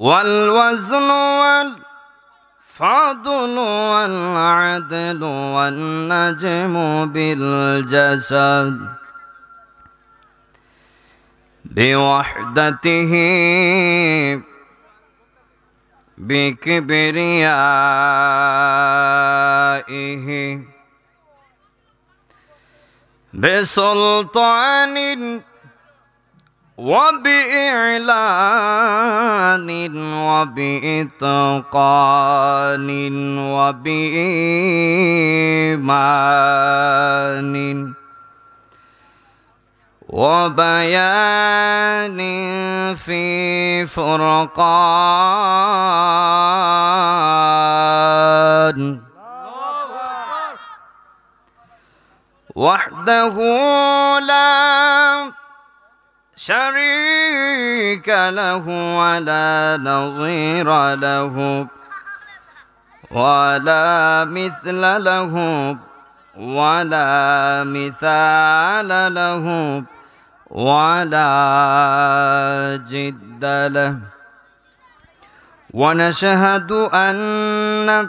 والوزن والفضل والعدل والنجم بالجسد بوحدته بكبريائه بسلطان وبإعلان وبإتقان وبإيمان وبيان في فرقان وحده لا شريك له ولا نظير له ولا مثل له ولا مثال له ولا جد له ونشهد أن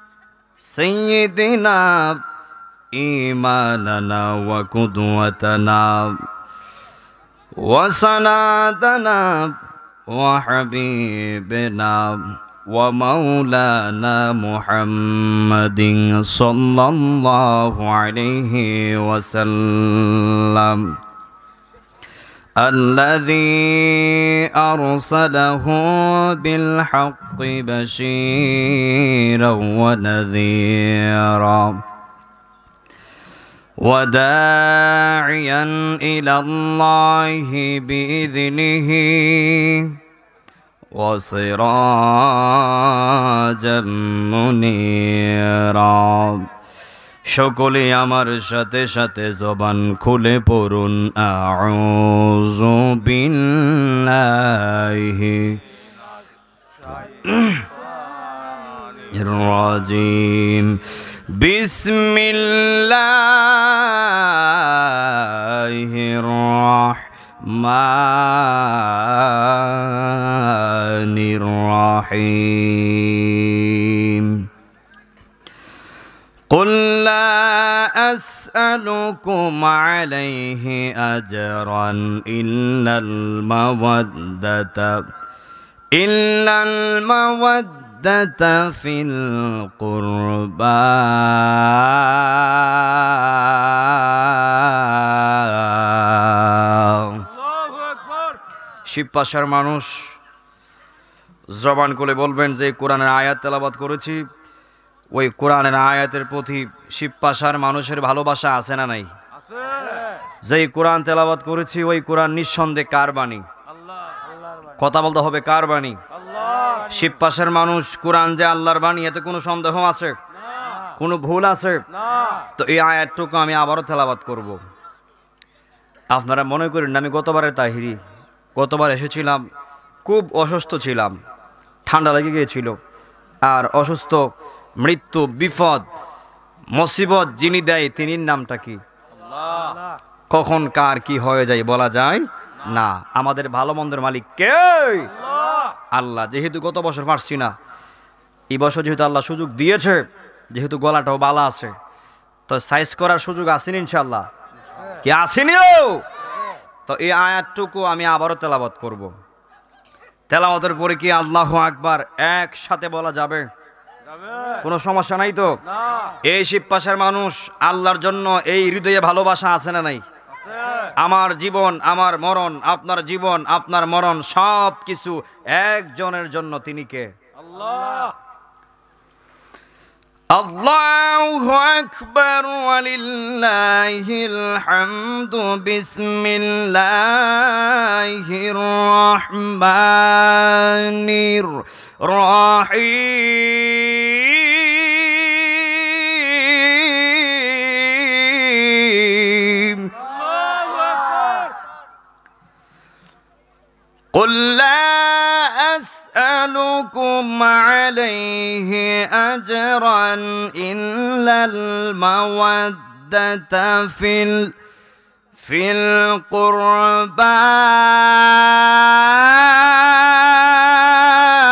سيدنا إيماننا وقدوتنا وسندنا وحبيبنا ومولانا محمد صلى الله عليه وسلم الذي أرسله بالحق بشيرا ونذيرا وداعيا إلى الله بإذنه وسراجا منيرا সকলে আমার সাথে সাথে জবান খুলে পড়ুন আউযু বিল্লাহি রাজিম বিসমিল্লাহির রাহমানির রাহিম قل لا أسألكم عليه أجرا إلا المودة في القربى শিবপাশার মানুষ জবান খুলে বলবেন যে কোরআনের আয়াত তেলাওয়াত করেছি, ওই কোরআনের আয়াতের প্রতি শিবপাশার মানুষের ভালোবাসা আছে না নাই? যেই কোরআন তেলাওয়াত করেছি ওই কোরআন নিঃসন্দেহে কার বাণী? কথা বলতে হবে, কার বাণী? শিবপাশার মানুষ কোরআন যে আল্লাহর বাণী এতে কোনো সন্দেহ আছে? কোনো ভুল আছে? তো এই আয়াতটুকু আমি আবারও তেলাওয়াত করব। আপনারা মনে করেন না আমি গতবারের তাহিরি, গতবার এসেছিলাম, খুব অসুস্থ ছিলাম, ঠান্ডা লেগে গিয়েছিল। আর অসুস্থ, মৃত্যু, বিপদ, মুসিবত যিনি দেয় তিনির নামটা কি? কখন কার কি হয়ে যায় বলা যায় না। আমাদের ভালো মন্দের মালিক কে? আল্লাহ। যেহেতু গত বছর পারছি না, এই বছর যেহেতু আল্লাহ সুযোগ দিয়েছে, যেহেতু গলাটাও বালা আছে, তো সাইজ করার সুযোগ আসেনি ইনশাআল্লাহ, কি আসেনিও? তো এই আয়াতটুকু আমি আবারও তেলাওয়াত করব। তেলাওয়াতের পরে কি আল্লাহু আকবার একসাথে বলা যাবে? কোনো সমস্যা নাই তো? এই শিবপাশার মানুষ আল্লাহর জন্য এই হৃদয়ে ভালোবাসা আছে না নাই? আমার জীবন, আমার মরণ, আপনার জীবন, আপনার মরণ সব কিছু একজনের জন্য। তিনি কে? আল্লাহ। আল্লাহু আকবার ওয়ালিল্লাহিল হামদু। বিসমিল্লাহির রহমানির রহিম। قل لا أسألكم عليه أجرا إلا المودة في القربى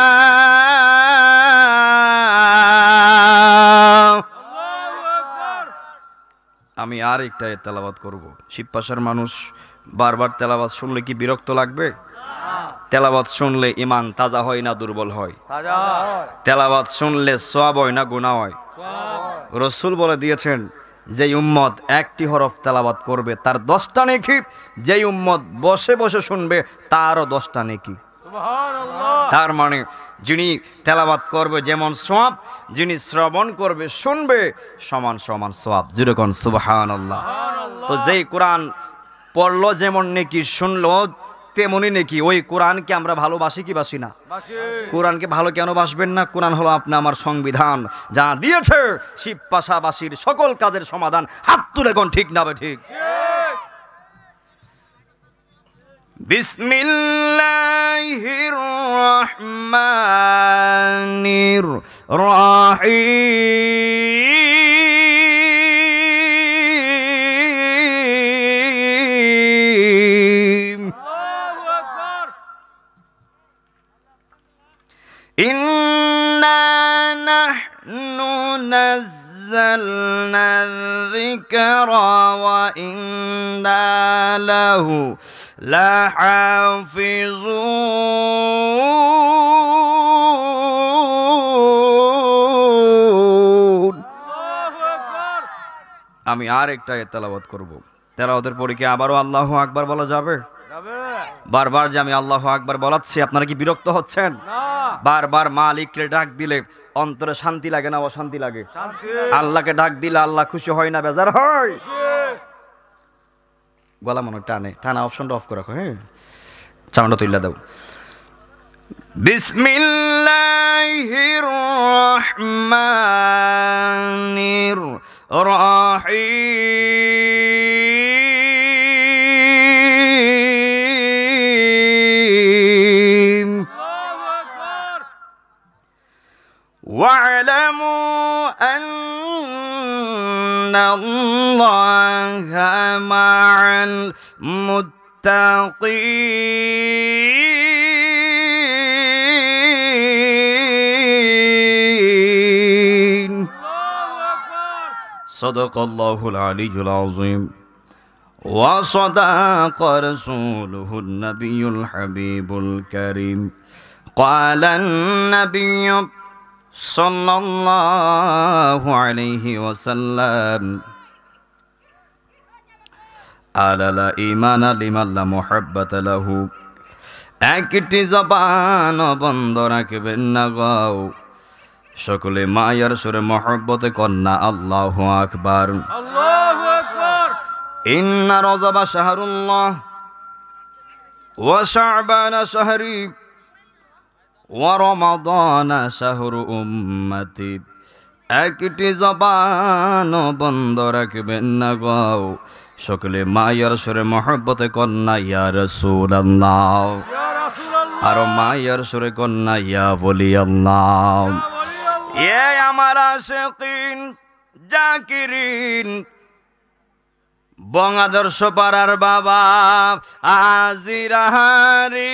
আমি আর একটা আয়াত তেলাওয়াত করব। শিবপাশার মানুষ বারবার তেলাওয়াত শুনলে কি বিরক্ত লাগবে? তেলাওয়াত শুনলে ইমান তাজা হয় না দুর্বল হয়? তেলাওয়াত শুনলে সওয়াব হয় না গুনাহ হয়? রাসূল বলে দিয়েছেন, যে উম্মত একটি হরফ তেলাওয়াত করবে তার 10টা নেকি, যে উম্মত বসে বসে শুনবে তারও 10টা নেকি। তার মানে যিনি তেলাওয়াত করবে যেমন সওয়াব, যিনি শ্রবণ করবে শুনবে সমান সমান সওয়াব। যেরকম সুবহানাল্লাহ। তো যেই কোরআন পড়লো যেমন নেকি, শুনলো তেমনি নেকি। ওই কোরআনকে আমরা ভালোবাসি কি বাসি না? কোরআনকে ভালো কেন বাসবেন না? কোরআন হলো আপনি আমার সংবিধান, যা দিয়েছে শিবপাশাবাসীর সকল কাজের সমাধান। হাত তুলে কোন ঠিক না ঠিক? বিসমিল্লাহির রহমানির রহিম। ইন্না নাহনু নাযালনা যিকরা ওয়া ইন্না লাহু লাহাফিজুন। আমি আর একটা আয়াত তেলাওয়াত করব। তেলাওয়াতের পরে কি আবারও আল্লাহু আকবার বলা যাবে? বারবার যে আমি আল্লাহু আকবার বলাচ্ছি, আপনারা কি বিরক্ত হচ্ছেন? বারবার মালিককে ডাক দিলে অন্তরে শান্তি লাগে না অশান্তি লাগে? আল্লাহকে ডাক দিলে আল্লাহ খুশি হয় না বেজার হয়? গলা মনে টানা অপশনটা অফ করে রাখো। হ্যাঁ, চাউন্ডটা তুইলা দাও। বিসমিল্লাহির রহমানির রহিম। ওয়া'লামু আন্নাল্লাহা মা'আল মুত্তাকিন। সাদাকাল্লাহুল আলিয়্যুল আযীম ওয়া সাদাকা রাসূলুহুন নাবিয়্যুল হাবিবুল কারীম। ক্বালান নাবিয়্যু সাল্লাল্লাহু আলাইহি ওয়াসাল্লাম আলা ঈমান লিমান লা মুহাব্বাতা লাহু। একটি জবান বন্ধ রাখবেন না গো, সকলে মায়ার সুরে মহব্বতে কন্যা আল্লাহু আকবার। আল্লাহু আকবার। ইন্না রজবা শাহরুল্লাহ ওয়া শাবানা শাহরি ওয়া রমাদানা শাহরু উম্মতি। একটি জবান বন্ধ রাখবেন না গো, সকলে মায়ার সুরে মহব্বতে কন্যা ইয়া রাসূলুল্লাহ। আর মায়ার সুরে কন্যা ইয়া ওলিয়াল্লাহ। এ আমার আশিকিন জাকিরিন বঙ্গাদর্শ পাড়ার বাবা আজিরাহারি,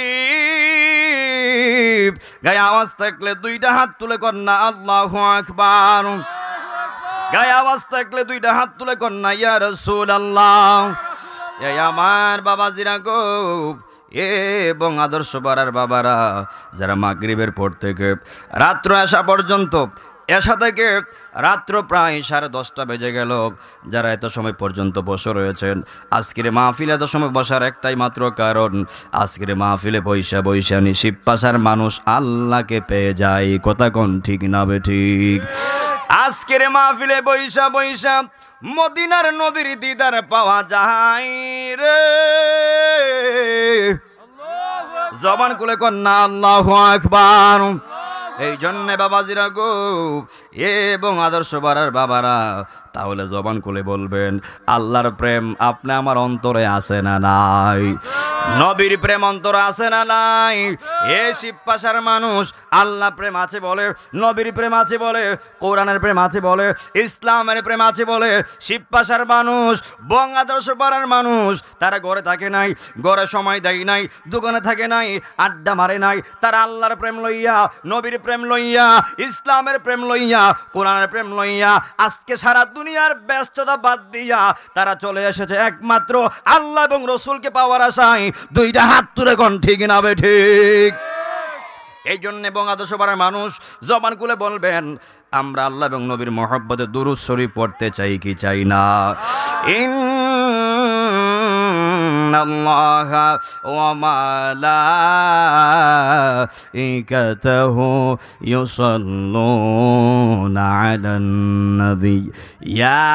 গায়ে আওয়াজ থাকলে দুইটা হাত তুলে কন্যা আল্লাহু আকবার। গায়ে আওয়াজ থাকলে দুইটা হাত তুলে কন্যা ইয়া রাসূলুল্লাহ। এই আমার বাবাজিরা গো, এবং আদর্শ পাড়ার বাবারা, যারা মাগরিবের পর থেকে রাত্র আসা পর্যন্ত, এসা থেকে রাত্র প্রায় 10:30 বেজে গেল, যারা এত সময় পর্যন্ত বসে রয়েছেন, আজকের মাহফিলে এত সময় বসার একটাই মাত্র কারণ, আজকের মাহফিলে বৈশা বৈশা শিবপাশার মানুষ আল্লাহকে পেয়ে যায়। কথা কোন ঠিক না বেঠিক? আজকের মাহফিলে বৈশা বৈশা মদিনার নবীর দিদার পাওয়া যায় রে। জবান খুলে কন্যা আল্লাহু আকবার। এই জন্যে বাবাজিরা গো, এবং আদর্শ পাড়ার বাবারা, তাহলে জবান খুলে বলবেন, আল্লাহর প্রেম আপনি আমার অন্তরে আছে না নাই? নবীর প্রেম অন্তরে আছে না নাই? এ শিবপাশার মানুষ আল্লাহ প্রেম আছে বলে, নবীর প্রেম আছে বলে, কোরআনের প্রেম আছে বলে, ইসলামের প্রেম আছে বলে। শিবপাশার মানুষ, বঙ্গাদর্শ পাড়ার মানুষ, তারা ঘরে থাকে নাই, ঘরে সময় দেয় নাই, দোকানে থাকে নাই, আড্ডা মারে নাই, তারা আল্লাহর প্রেম লইয়া, নবীর প্রেম লইয়া, ইসলামের প্রেম লইয়া, কোরআনের প্রেম লইয়া আজকে সারা দুনিয়া দুনিয়ার ব্যস্ততা বাদ দিয়া তারা চলে এসেছে একমাত্র আল্লাহ এবং রসুলকে পাওয়ার আশায়। দুইটা হাত তুলে কোন ঠিক না বে ঠিক? এই জন্য এবং আদর্শ পাড়ার মানুষ জবান খুলে বলবেন, আমরা আল্লাহ এবং নবীর মহব্বতে দুরূদ শরীফ পড়তে চাই কি চাই না? ইন্নাল্লাহা ওয়া মালাইকাতাহু ইউসাল্লুনা আলান নবী ইয়া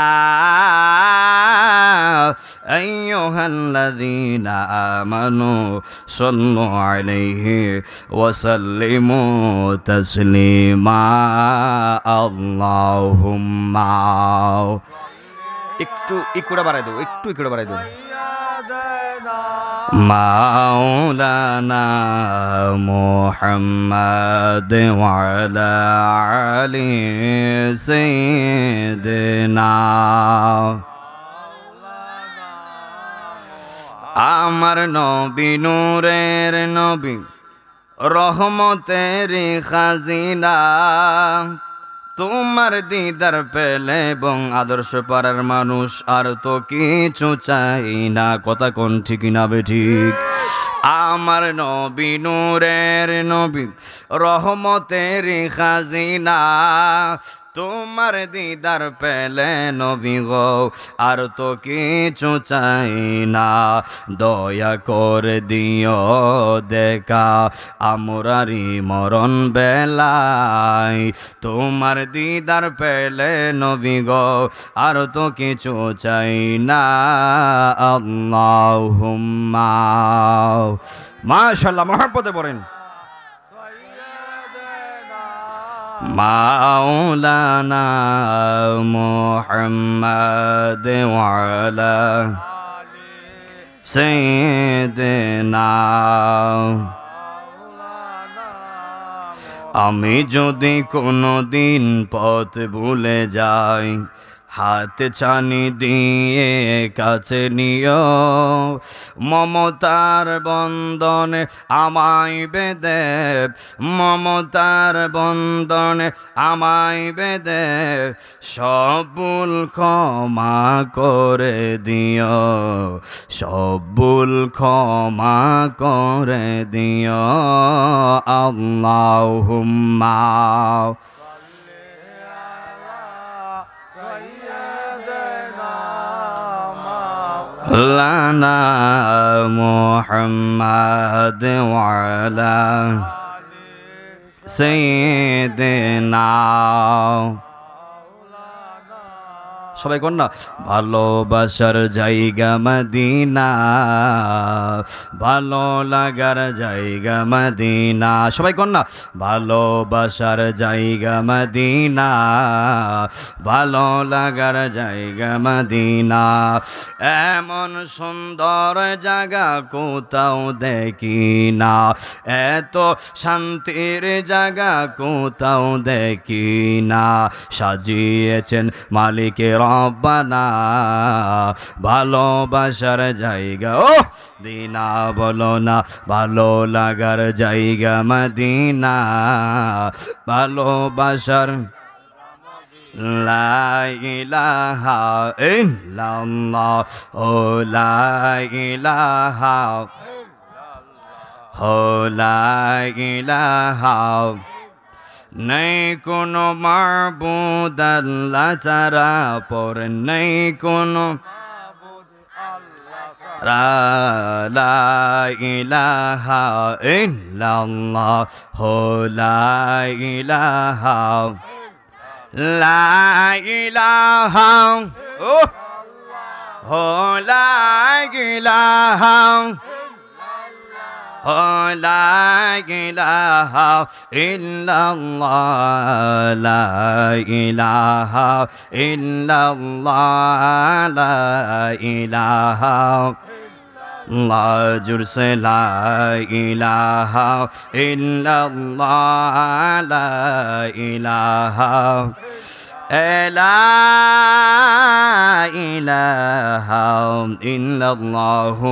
আইয়ুহাল্লাযীনা আমানু সাল্লু আলাইহি ওয়া সাল্লিমু তাসলিমা। আল্লাহুম্মা একটুটা বাড়াই দেবো, একটুটা বাড়াই দেবো। মাওলানা মুহাম্মদ ওয়া আলা আলি সাইয়্যিদিনা। আমার নবী নূরের নবী, রহমতের খাজিনা, তোমার দিদার পেলে এবং আদর্শ পাড়ার মানুষ আর তো কিছু চাই না। কথা কোন ঠিক না বে ঠিক? আমার নবী নূরের নবী, রহমতের খাজিনা, তোমার দিদার পেলে নবী গো আর তো কিছু চাই না। দয়া করে দিও দেখা আমরারি মরণ বেলায়, তোমার দিদার পেলে নবী গো আর তো কিছু চাই না। আল্লাহুম্মা। মাশাআল্লাহ, মহব্বতে পড়েন। মাওলানা মুহাম্মদ ওয়া আলা সাইয়্যিদিনা। আমি যদি কোনো দিন পথ ভুলে যাই, হাত ছানি দিয়ে কাছে নিও, মমতার বন্ধনে আমায় বেঁধে, মমতার বন্ধনে আমায় বেঁধে সব ভুল ক্ষমা করে দিও, সব ভুল ক্ষমা করে দিও। আল্লাহুম্মা লানা মুহাম্মদ ওয়া আলা সাইয়্যিদিনা। সবাই কোন না? ভালোবাসার জায়গা মদিনা, ভালো লাগার জায়গা মদিনা। সবাই কোন না? ভালোবাসার জায়গা মদিনা, ভালো লাগার জায়গা মদিনা। এমন সুন্দর জায়গা কোথাও দেখি না, এত শান্তির জায়গা কোথাও দেখি না। সাজিয়েছেন মালিকে রব্বানা ভালোবাসার জায়গা ও দিনা, বলো না ভালো লাগার জায়গা মদিনা, ভালোবাসার। লা ইলাহা ইল্লাল্লাহ ও লা ইলাহা ও লা ইলাহা, নেই কোনো মাবুদ আল্লাহ ছাড়া, পর নেই কোনো লা ইলাহা ইল্লাল্লাহ হো লা ইলাহা, লা ইলাহা ও হো লা ইলাহা লা ইলাহা ইল্লাল্লাহ, লা ইলাহা ইল্লাল্লাহ, লা ইলাহা লা জুরসে লা ইলাহা ইল্লাল্লাহ, লা ইলাহা। লা ইলাহা ইল্লাল্লাহু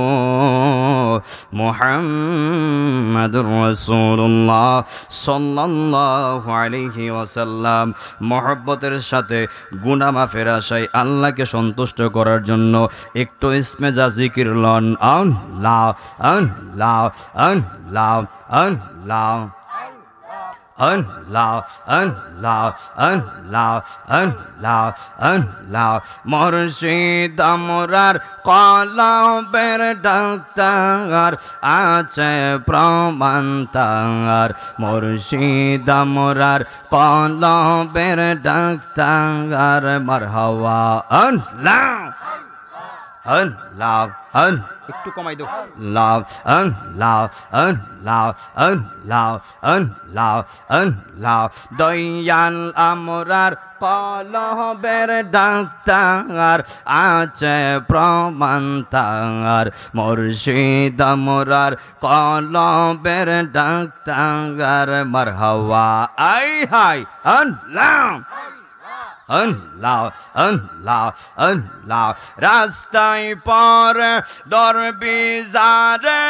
মুহাম্মাদুর রাসূলুল্লাহ সাল্লাল্লাহু আলাইহি ওয়াসাল্লাম। মহব্বতের সাথে গুনাহ মাফের আশায় আল্লাহকে সন্তুষ্ট করার জন্য একটু ইসমে জিকির লন। আল্লাহ আল্লাহ আল্লাহ আল্লাহ আল্লাহ আল্লাহ আল্লাহ আল্লাহ আল্লাহ। মুর্শিদ আমরার কলবের ডাক্তার আছে প্রমাণ তার। মুর্শিদ আমরার কলবের ডাক্তার মারহাবা। আল্লাহ আল্লাহ একটু কমাই দাও। লাভ লাভ লাভ লাভ লাভ লাভ। দয়াল আমরার কলবের ডাক্তার আছে প্রমাণ তার। মুর্শিদ আমরার কলবের ডাক্তার মারহাবা। আই হাই আল্লাহ আল্লাহ আল্লাহ আল্লাহ। রাস্তায় পর দরবিজারে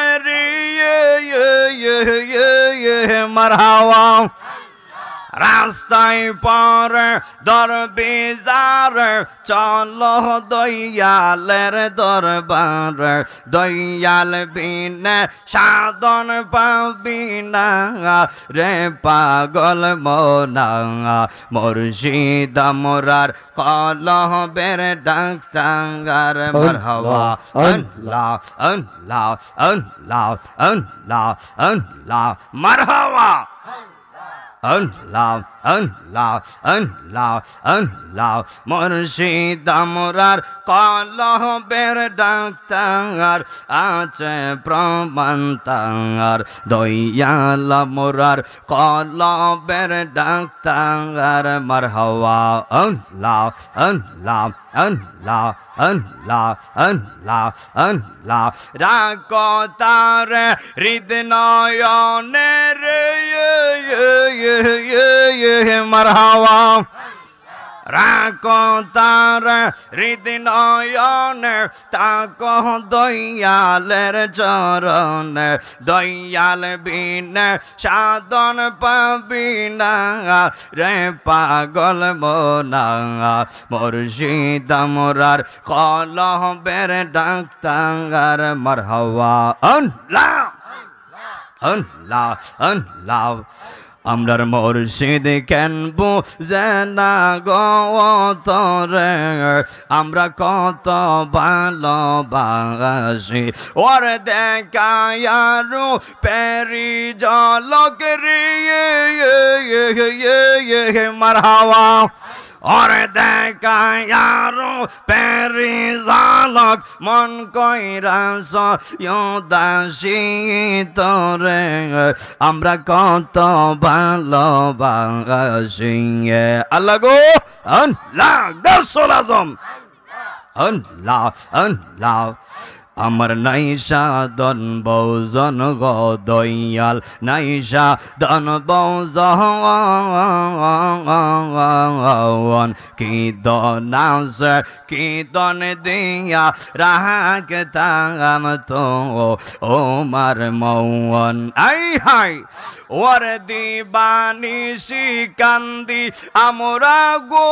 মারহাবা। রাস্তায় পর দরবিজার চলো দয়ালের দরবার। দয়াল বিনে সাধন পাবি না রে পাগল মনা। মুর্শিদ আমরার কলবের ডাক্তার মারহাবা। আল্লাহ আল্লাহ আল্লাহ আল্লাহ আল্লাহ মারহাবা। আল্লাহ আল্লাহ আল্লাহ আল্লাহ। মুর্শিদ আমরার কলবের ডাক্তার আছে প্রমাণ তার। দয়াল আমরার কলবের ডাক্তার মারহাবা। আল্লাহ আল্লাহ আল্লাহ আল্লাহ আল্লাহ আল্লাহ। রাখো তার হৃদয় রে মারহাবা। রাখো তার হৃদয় তাকো দয়ালের চরণ। দয়াল বিনে সাধন পাবি না রে পাগল মনা। মুর্শিদ আমরার কলবের ডাক্তার মারহাবা। আল্লাহ আল্লাহ আল্লাহ। আমরার মুর্শিদ কেন বুঝে না গো তোরে, আমরা কত ভালোবাসি। ওর দেখায়ারু পেরি জলক রে মারহাবা। और देखायारो पेरी जालक मन कइरा सयोदासी तोरे আমরা কত ভালোবাসি। আল্লাহ গো আল্লাহ গৌসুল আজম আল্লাহ আল্লাহ। আমার নাইশা দন বৌজন গো দয়াল নাইশা দন বৌজন কি দন আছে কি দন দিয়া রাখতাম তো ও মার মৌন। আই হাই ওর দিবানিশি কান্দি আমরা গো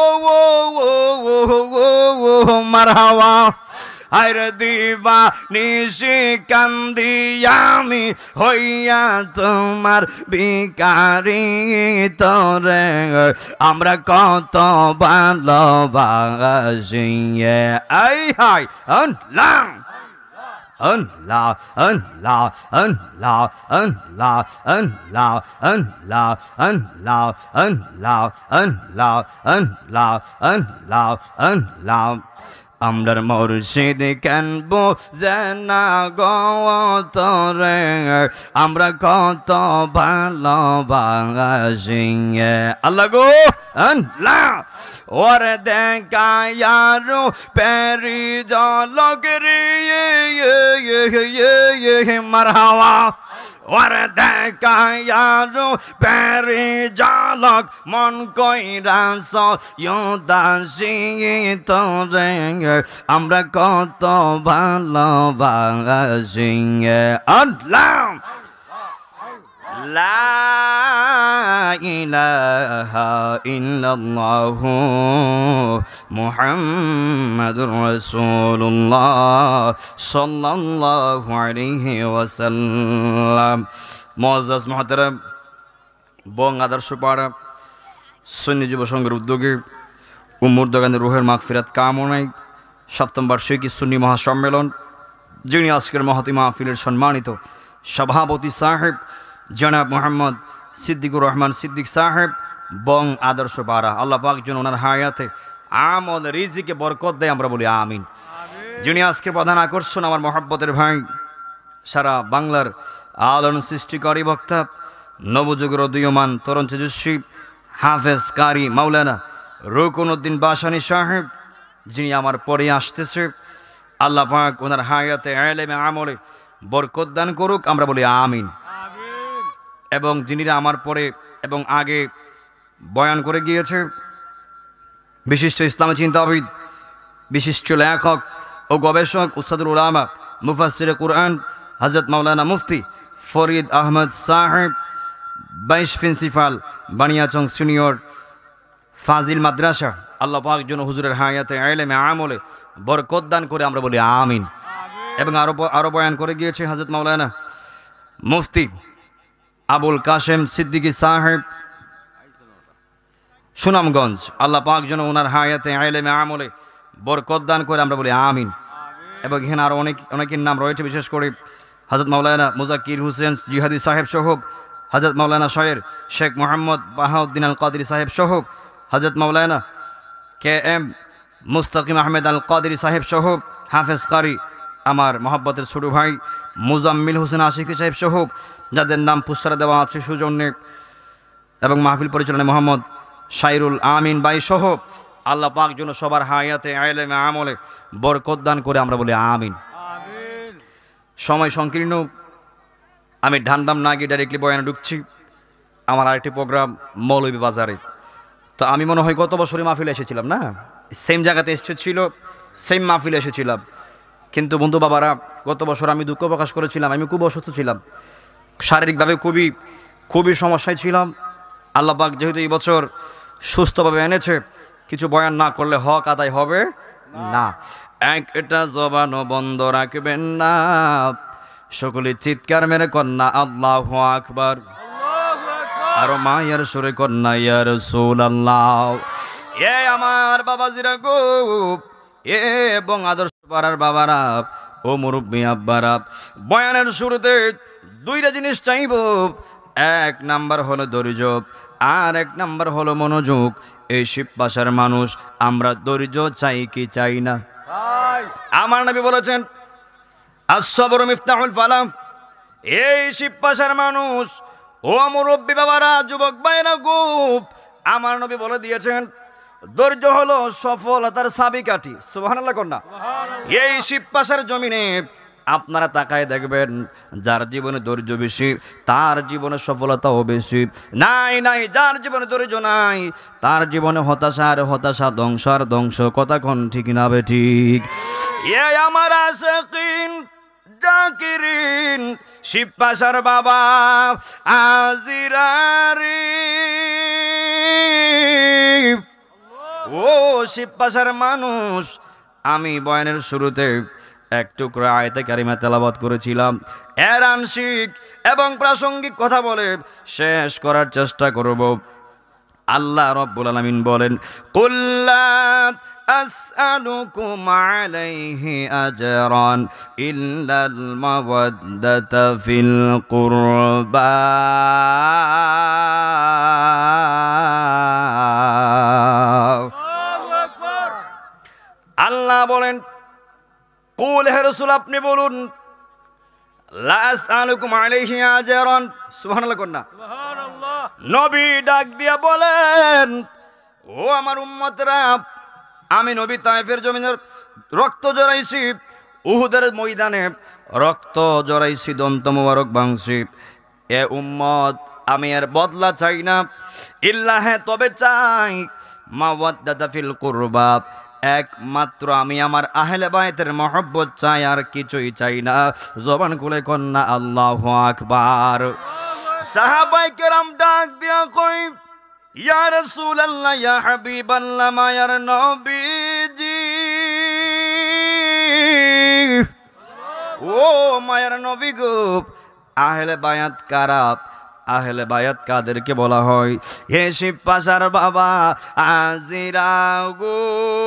মারহাবা। আর দিবা নিশি কান্দি আমি হইয়া তোমার ভিখারি তোরে আমরা কত ভালোবাসি। আই হাই আল্লাহ আল্লাহ আল্লাহ আল্লাহ আল্লাহ আল্লাহ আল্লাহ আল্লাহ আল্লাহ আল্লাহ আল্লাহ আল্লাহ আল্লাহ। আমরার মুর্শিদ কেন বুঝে না গো তোরে আমরা কত ভালোবাসি। আল্লাহ গো আল্লাহ ওর দেখায়ারু পেরি জলক রে মারহাবা। ওর দেখায়ারো পেরি জালক মন কইরাস ইউদাসি তোরে আমরা কত ভালোবাসি আল্লাহ লা ইলাহা ইল্লাল্লাহু মুহাম্মাদুর রাসূলুল্লাহ সাল্লাল্লাহু আলাইহি ওয়াসাল্লাম। মুআজ্জাজ মুহতারাম, বং আদর্শ পাড়া সুন্নি যুব সংঘের উদ্যোগে উম্মুর দোকানের রুহের মাগফিরাত কামনায় ৭ম বার্ষিকী সুন্নি মহাসম্মেলন, যিনি আজকের মহতি মাহফিলের সম্মানিত সভাপতি সাহেব জনাব মোহাম্মদ সিদ্দিকুর রহমান সিদ্দিক সাহেব, বং আদর্শ পাড়া, আল্লাহ পাক যেন ওনার হায়াতে আমল রিজিকে বরকত দেয়, আমরা বলি আমিন। যিনি আজকে প্রধান আকর্ষণ, আমার মহব্বতের ভাই, সারা বাংলার আলোড়ন সৃষ্টিকারী বক্তা, নবযুগের উদীয়মান তরুণ তেজস্বী হাফেজ কারি মাওলানা রুকনউদ্দিন বাসানী সাহেব, যিনি আমার পরে আসতেছে, আল্লাহ পাক ওনার হায়াতে ইলমে আমলে বরকত দান করুক, আমরা বলি আমিন। এবং যিনি আমার পরে এবং আগে বয়ান করে গিয়েছে বিশিষ্ট ইসলামী চিন্তাবিদ, বিশিষ্ট লেখক ও গবেষক, উস্তাদুল উলামা, মুফাসসিরে কুরআন হযরত মাওলানা মুফতি ফরিদ আহমদ সাহেব, vice principal Baniachong senior Fazil Madrasa, Allah পাক যেন হুজুরের হায়াতে ইলমে আমলে বরকত দান করে, আমরা বলি আমিন। এবং আরো বয়ান করে গিয়েছে হযরত মাওলানা মুফতি আবুল কাশেম সিদ্দিকী সাহেব সুনামগঞ্জ, আল্লাহ পাক যেন ওনার হায়াতে ইলমে আমলে বরকত দান করে, আমরা বলি আমিন। এবং এখানে আরো অনেকের নাম রয়েছে, বিশেষ করে হযরত মাওলানা মুজাক্কির হোসেন জিহাদি সাহেব সহ, হযরত মাওলানা শায়ের শেখ মোহাম্মদ বাহাউদ্দিন আল কাদরি সাহেব সহ, হযরত মাওলানা কে এম মুস্তাকিম আহমেদ আল কাদরি সাহেব সহ, হাফেজ কারি আমার মহব্বতের ছোট ভাই মুজাম্মিল হোসেন আশিকি সাহেব সহ, যাদের নাম পুস্তারা দেওয়া আছে সুজন্যে, এবং মাহফিল পরিচালনায় মোহাম্মদ শাইরুল আমিন বাই সহ, আল্লাহ পাক যেন সবার হায়াতে ইলমে আমলে বরকত দান করে, আমরা বলি আমিন। সময় সংকীর্ণ, আমি ঢান্ডাম না গিয়ে ডাইরেক্টলি বয়ানে ঢুকছি। আমার আরেকটি প্রোগ্রাম মৌলভীবাজারে, তো আমি মনে হয় গত বছরই মাহফিলে এসেছিলাম, না সেম জায়গাতে এসেছিল, সেম মাহফিলে এসেছিলাম। কিন্তু বন্ধু বাবারা, গত বছর আমি দুঃখ প্রকাশ করেছিলাম, আমি খুব অসুস্থ ছিলাম, শারীরিকভাবে খুবই সমস্যায় ছিলাম। আল্লাহ পাক যেহেতু এই বছর সুস্থভাবে এনেছে, কিছু বয়ান না করলে হক আদায় হবে না। একটা জবানও বন্ধ রাখবেন না, সকলে চিৎকার মেরে কন্যা আল্লাহু আকবার, আর মায়ের সুরে কন্যা ইয়া রাসূলুল্লাহ। এ আমার বাবাজিরা গো, এবং আদর্শ পাড়ার বাবারা ও মুরব্বী আব্বারা, বয়ানের শুরুতে দুইটা জিনিস চাইব। এক নাম্বার হলো ধৈর্য, আর এক নাম্বার হলো মনোযোগ। এই শিববাসার মানুষ আমরা ধৈর্য চাই কি চাই না? আমার নবী বলেছেন আস-সাবরু মিফতাহুল ফালাহ। এই শিববাসার মানুষ, ও মুরব্বী বাবারা, যুবক ভাইরা গো, আমার নবী বলে দিয়েছেন ধৈর্য হলো সফলতার চাবিকাঠি। সুবহানাল্লাহ কন্যা। এই শিববাসার জমিনে আপনারা তাকায় দেখবেন, যার জীবনে ধৈর্য বেশি তার জীবনে সফলতাও বেশি। নাই যার জীবনে ধৈর্য নাই তার জীবনে হতাশা, ধ্বংস আর ধ্বংস। কথা কোন ঠিক না বে ঠিক? এই আমার আশিকিন জাকিরিন শিববাসার বাবা আজিরারি, ও শিববাসার মানুষ, আমি বয়ানের শুরুতে এক টুকরো আয়াতে কারিমা তেলাওয়াত করেছিলাম। এর আংশিক এবং প্রাসঙ্গিক কথা বলে শেষ করার চেষ্টা করব। আল্লাহ রাব্বুল আলামিন বলেন, কুল লা আসআলুকুম আলাইহি আজরান ইল্লাল মাওয়াদ্দাতা ফিল কুরবা। আল্লাহ বলেন, কুল হে রাসূল আপনি বলুন, লা আসআলুকুম আলাইহি আজরান। সুবহানাল্লাহ কন্যা। সুবহানাল্লাহ। নবী ডাক দিয়া বলেন, ও আমার উম্মতরা, আমি নবী তায়েফের জমিনের রক্ত জড়াইছি, উহুদের ময়দানে রক্ত জড়াইছি, দন্ত মোবারক ভাঙছি। এ উম্মত আমি এর বদলা চাই না, ইল্লা হ্যাঁ তবে চাই মাওয়াদ্দাতা ফিল কুরবা, একমাত্র আমি আমার আহলে বায়তের মহব্বত চাই, আর কিছুই চাই না। জবান খুলে কন্যা আল্লাহু আকবার। সাহাবায়ে কেরাম ডাক দিয়া কই, ইয়া রাসূলুল্লাহ, ইয়া হাবিবাল্লাহ, মায়ার নবীজি, ও মায়ার নবী গো, আহলে বায়াত কারা? আহলে বায়াত কাদেরকে বলা হয়? হে শিবপাশার বাবা আজিরা গো,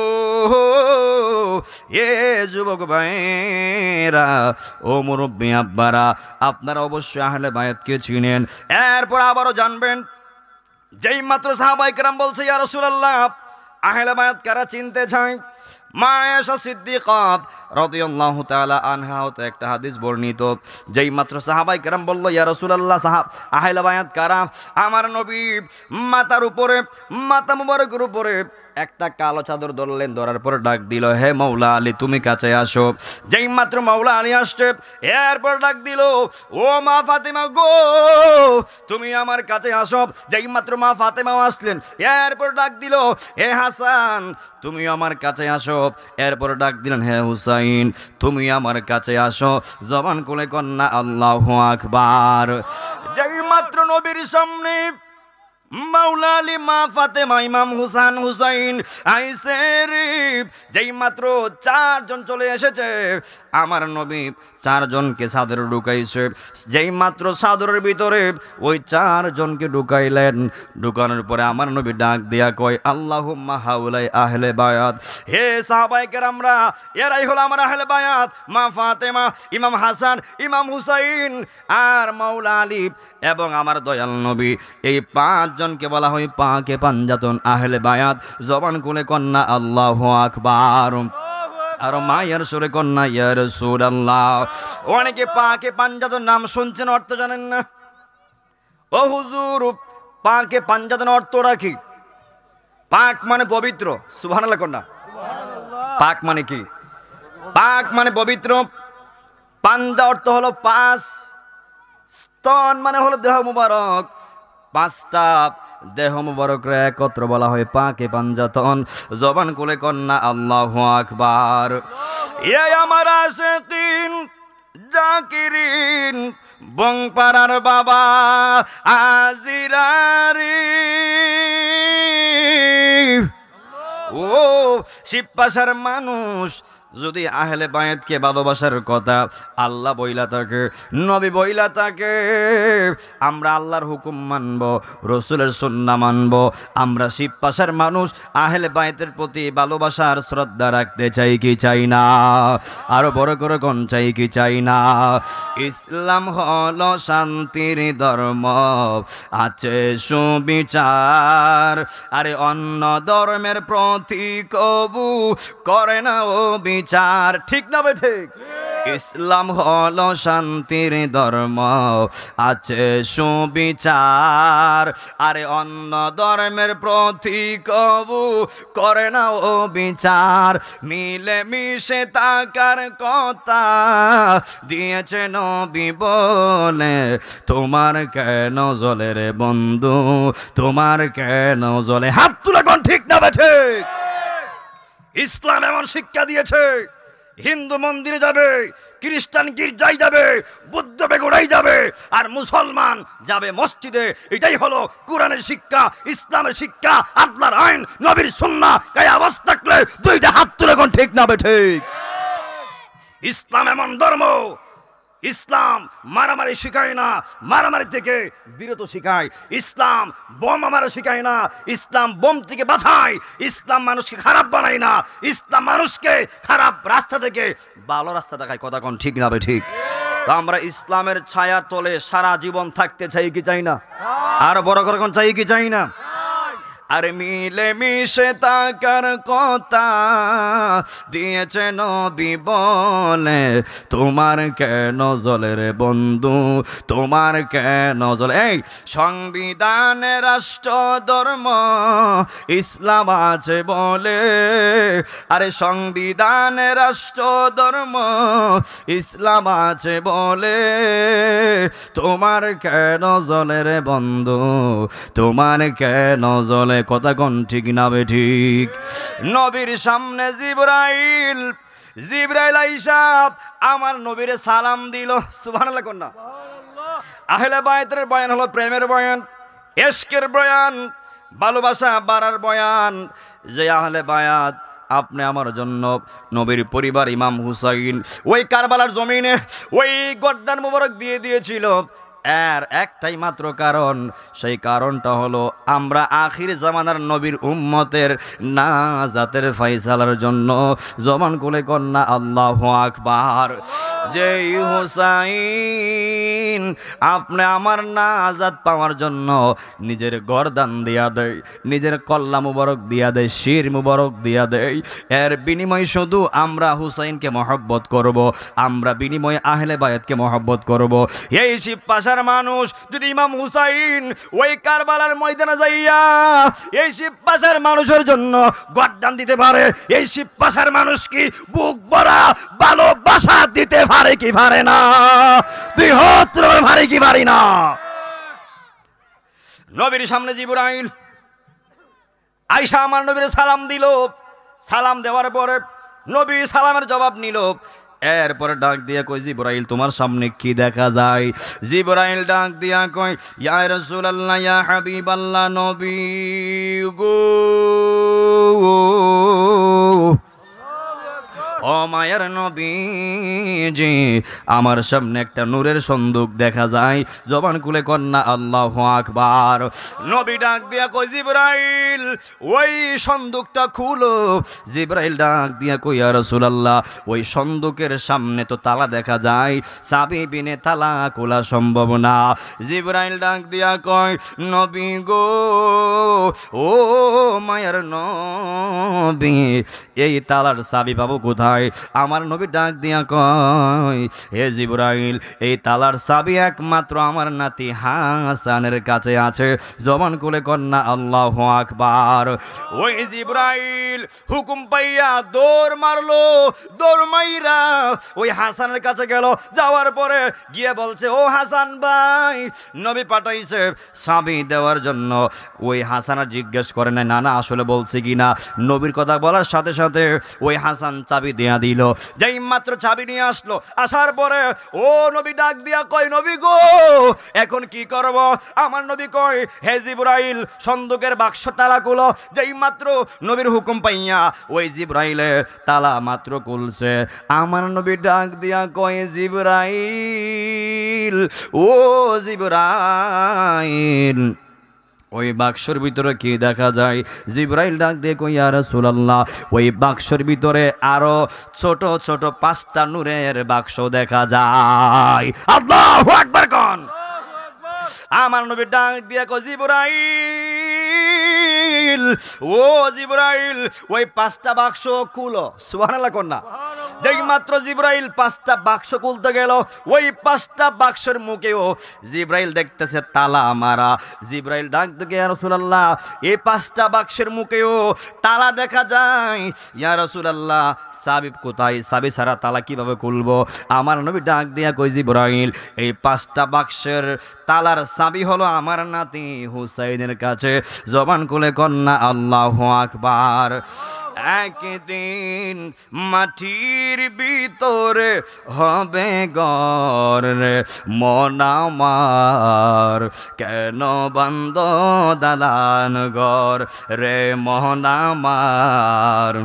হে যুবক ভাইরা, ও মুরব্বী আব্বারা, আপনারা অবশ্যই আহলে বায়াতকে চিনেন। এরপর আবারও জানবেন, যেই মাত্র সাহাবায়ে কেরাম বলছে ইয়া রাসূলুল্লাহ আহলে বায়াত কারা চিনতে চাই, মা আয়েশা সিদ্দিকা রাদিয়াল্লাহু তাআলা আনহা হতে একটা হাদিস বর্ণিত, যেই মাত্র সাহাবায়ে কেরাম বলল ইয়া রাসূলুল্লাহ আহলে বায়াত কারা, আমার নবী মাথার উপরে, মাথা মুবারকের উপরে একটা কালো চাদর ধরলেন, ধরার পর ডাক দিল, হে মাওলা আলী তুমি কাছে আসো। যেই মাত্র মাওলা আলী আসছে, এরপর ডাক দিল, ও মা ফাতেমা গো তুমি আমার কাছে আসো। যেই মাত্র মা ফাতেমাও আসলেন, এরপর ডাক দিল, হে হাসান তুমি আমার কাছে আসো। এরপর ডাক দিলেন, হে হুসাইন তুমি আমার কাছে আসো। জবান খুলে কন্যা আল্লাহু আকবার। যেই মাত্র নবীর সামনে মাওলা আলী, মা ফাতেমা, ইমাম হুসান হুসাইন আইসে রে, যেই মাত্র চারজন চলে এসেছে, আমার নবী চারজনকে চাদরে ঢুকাইছে। যেই মাত্র চাদরের ভিতরে ওই চারজনকে ঢুকাইলেন, ঢুকানোর পরে আমার নবী ডাক দিয়া কয়, আল্লাহুম্মা হাউলাই আহলে বায়াত, হে সাহাবায়ে কেরামরা এরাই হলো আমার আহলে বায়াত, মা ফাতেমা, ইমাম হাসান, ইমাম হুসাইন আর মাওলা আলী এবং আমার দয়াল নবী, এই পাঁচজনকে বলা হয় পাকে পাঞ্জাতন আহলে বায়াত। জবান খুলে কন্যা আল্লাহু আকবার। আর মায়ের সুরে কন্যা ইয়া রাসূলুল্লাহ। অনেকে পাকে পাঞ্জাতন নাম শুনছেন, অর্থ জানেন না। ও হুজুর পাকে পাঞ্জাতন অর্থ রাখি, পাক মানে পবিত্র। সুবহানাল্লাহ কন্যা। পাক মানে কি? পাক মানে পবিত্র। পাঞ্জা অর্থ হলো পাঁচ, স্তন মানে হলো দেহ মুবারক, পাঁচটা দেহ মুবারকরে একত্র বলা হয় পাকে পাঞ্জাতন। জবান খুলে কন্যা আল্লাহু আকবার। এ আমার আশিকিন জাকিরিন বংপাড়ার বাবা আজিরারি, ও শিবপাশার মানুষ যদি আহলে বায়াতকে ভালোবাসার কথা আল্লাহ বইলা থাকে, নবী বইলা থাকে, আমরা আল্লাহর হুকুম মানব, রসুলের সুন্নাহ মানব। আমরা শিবপাশার মানুষ আহলে বায়াতের প্রতি ভালোবাসার শ্রদ্ধা রাখতে চাই কি চাই না? আরো বড় করে কোন চাই কি চাই না? ইসলাম হলো শান্তির ধর্ম, আছে সুবিচার, আরে অন্য ধর্মের প্রতি কবু করে না ও বিচার। ঠিক না বে ঠিক? ইসলাম হলো শান্তির ধর্ম, আছে সুবিচার, আরে অন্য ধর্মের প্রতি কবু করে না ও বিচার। মিলে মিশে থাকার কথা দিয়েছে নবী বলে, তোমার কেন জ্বলে রে বন্ধু, তোমার কেন জ্বলে? হাত তুলে কোন ঠিক না বে ঠিক? ইসলাম এমন শিক্ষা দিয়েছে, হিন্দু মন্দিরে যাবে, খ্রিস্টান গির্জায় যাবে, বুদ্ধ বেগুড়াই যাবে, আর মুসলমান যাবে মসজিদে। এটাই হলো কোরআনের শিক্ষা, ইসলামের শিক্ষা, আল্লাহর আইন, নবীর সুন্নাহ। গায়ে আওয়াজ থাকলে দুইটা হাত তুলে কোন ঠিক না বে ঠিক? ইসলাম এমন ধর্ম, ইসলাম মারামারি শিখায় না, মারামারি থেকে বিরত শিখায়। ইসলাম বোম মারা শিখায় না, ইসলাম বোম থেকে বাঁচায়। ইসলাম মানুষকে খারাপ বানায় না, ইসলাম মানুষকে খারাপ রাস্তা থেকে ভালো রাস্তা দেখায়। কথা কোন ঠিক না বে ঠিক? তো আমরা ইসলামের ছায়ার তলে সারা জীবন থাকতে চাই কি চাই না? আর বড় করে কোন চাই কি চাই না? আর মিলে মিশে থাকার কথা দিয়েছে নবী বলে, তোমার কেন জ্বলে রে বন্ধু, তোমার কেন জ্বলে? এই সংবিধানে রাষ্ট্র ধর্ম ইসলাম আছে বলে, আরে সংবিধানে রাষ্ট্র ধর্ম ইসলাম আছে বলে, তোমার কেন জ্বলে রে বন্ধু, তোমার কেন জ্বলে? কথা কোন ঠিক না বে ঠিক? নবীর সামনে জিবরাইল আইসা আমার নবীরে সালাম দিল। সুবহানাল্লাহ কন্যা। আহলে বায়তের বয়ান হলো প্রেমের বয়ান, ইশকের বয়ান, ভালোবাসা বাড়ার বয়ান। যে আহলে বায়াত আপনি আমার জন্য নবীর পরিবার ইমাম হুসাইন ওই কারবালার জমিনে ওই গর্দান মুবারক দিয়ে দিয়েছিল, এর একটাই মাত্র কারণ, সেই কারণটা হলো আমরা আখির জামানার নবীর উম্মতের নাজাতের ফয়সালার জন্য। জবান খুলে কন্যা আল্লাহু আকবার। যেই হুসাইন আপনি আমার নাজাত পাওয়ার জন্য নিজের গর্দান দিয়া দেয়, নিজের কল্লা মুবারক দিয়া দেয়, শির মুবারক দিয়া দেয়, এর বিনিময় শুধু আমরা হুসাইনকে মহব্বত করব, আমরা বিনিময়ে আহলে বায়াতকে মহব্বত করব। এই শিব পাশার মানুষ যদি ইমাম হুসাইন ওই কারবালার ময়দানে যাইয়া এই শিব পাশার মানুষের জন্য গর্দান দিতে পারে, এই শিব পাশার মানুষ কি বুক ভরা ভালোবাসা দিতে পারে কি পারে না? দুই হাত তুলে পারে কি পারি না? নবীর সামনে জিবরাইল আয়েশা আমার নবীর সালাম দিল, সালাম দেওয়ার পরে নবী সালামের জবাব নিল, এরপরে ডাক দিয়া কই জিবরাইল তোমার সামনে কি দেখা যায়? জিবরাইল ডাক দিয়া কই ইয়া রাসূলুল্লাহ ইয়া হাবিবাল্লাহ নবী গো, ও মায়ার নবীজি আমার সামনে একটা নূরের সন্দুক দেখা যায়। জবান খুলে কন্যা আল্লাহু আকবার। নবী ডাক দিয়া কই জিবরাইল ওই সন্দুকটা খুলো। জিবরাইল ডাক দিয়া কই ইয়া রাসূলুল্লাহ ওই সন্দুকের সামনে তো তালা দেখা যায়, চাবি বিনে তালা খোলা সম্ভব না। জিবরাইল ডাক দিয়া কই নবী গো, ও মায়ার নবী এই তালার চাবি পাবো কোথায়? আমার নবী ডাক দিয়া কয় হে জিবরাইল এই তালার চাবি একমাত্র আমার নাতি হাসানের কাছে আছে। জবান খুলে কন্যা আল্লাহু আকবার। ওই জিবরাইল হুকুম পাইয়া দৌড় মারলো, দৌড় মাইরা ওই হাসানের কাছে গেল। যাওয়ার পরে গিয়ে বলছে ও হাসান ভাই নবী পাঠাইছে চাবি দেওয়ার জন্য। ওই হাসানা জিজ্ঞেস করে না না আসলে বলছে কিনা। নবীর কথা বলার সাথে সাথে ওই হাসান চাবি দিয়া দিল। যেই মাত্র চাবি নিয়ে আসলো, আসার পরে ও নবী ডাক দিয়া কয় নবী গো এখন কি করব? আমার নবী কয় হে জিবরাইল সন্দুকের বাক্স তালা খুলো। যেই মাত্র নবীর হুকুম পাইয়া ওই জিবরাইলে তালা মাত্র খুলছে, আমার নবী ডাক দিয়া কয় জিবরাইল ও জিবরাইল ওই বাক্সর ভিতরে কি দেখা যায়? জিবরাইল ডাক দিয়ে কই ইয়া রাসূলুল্লাহ ওই বাক্সর ভিতরে আরো ছোট ছোট 5টা নূরের বাক্স দেখা যায়। আল্লাহু আকবার কোন। আমার নবী ডাক দিয়ে কই জিবরাইল ও জিবরাইল ওই 5টা বাক্স খুলো। সুবহানাল্লাহ কোন না। যেই মাত্র জিবরাইল 5টা বাক্স খুলতে গেল, ওই 5টা বাক্সের মুখেও জিবরাইল দেখতেছে তালা মারা। জিবরাইল ডাক দিয়ে ইয়া রাসূলুল্লাহ এই 5টা বাক্সের মুখেও তালা দেখা যায়। ইয়া রাসূলুল্লাহ চাবি কোথায়? চাবি ছাড়া তালা কিভাবে খুলবো? আমার নবী ডাক দিয়া কই জিবরাইল এই 5টা বাক্সের তালার চাবি হলো আমার নাতি হুসাইনের কাছে। জবান খুলে কন্যা আল্লাহু আকবার। একদিন মাটির ভিতরে হবে ঘর রে মন আমার, কেন বন্ধ দালান ঘর রে মন আমার।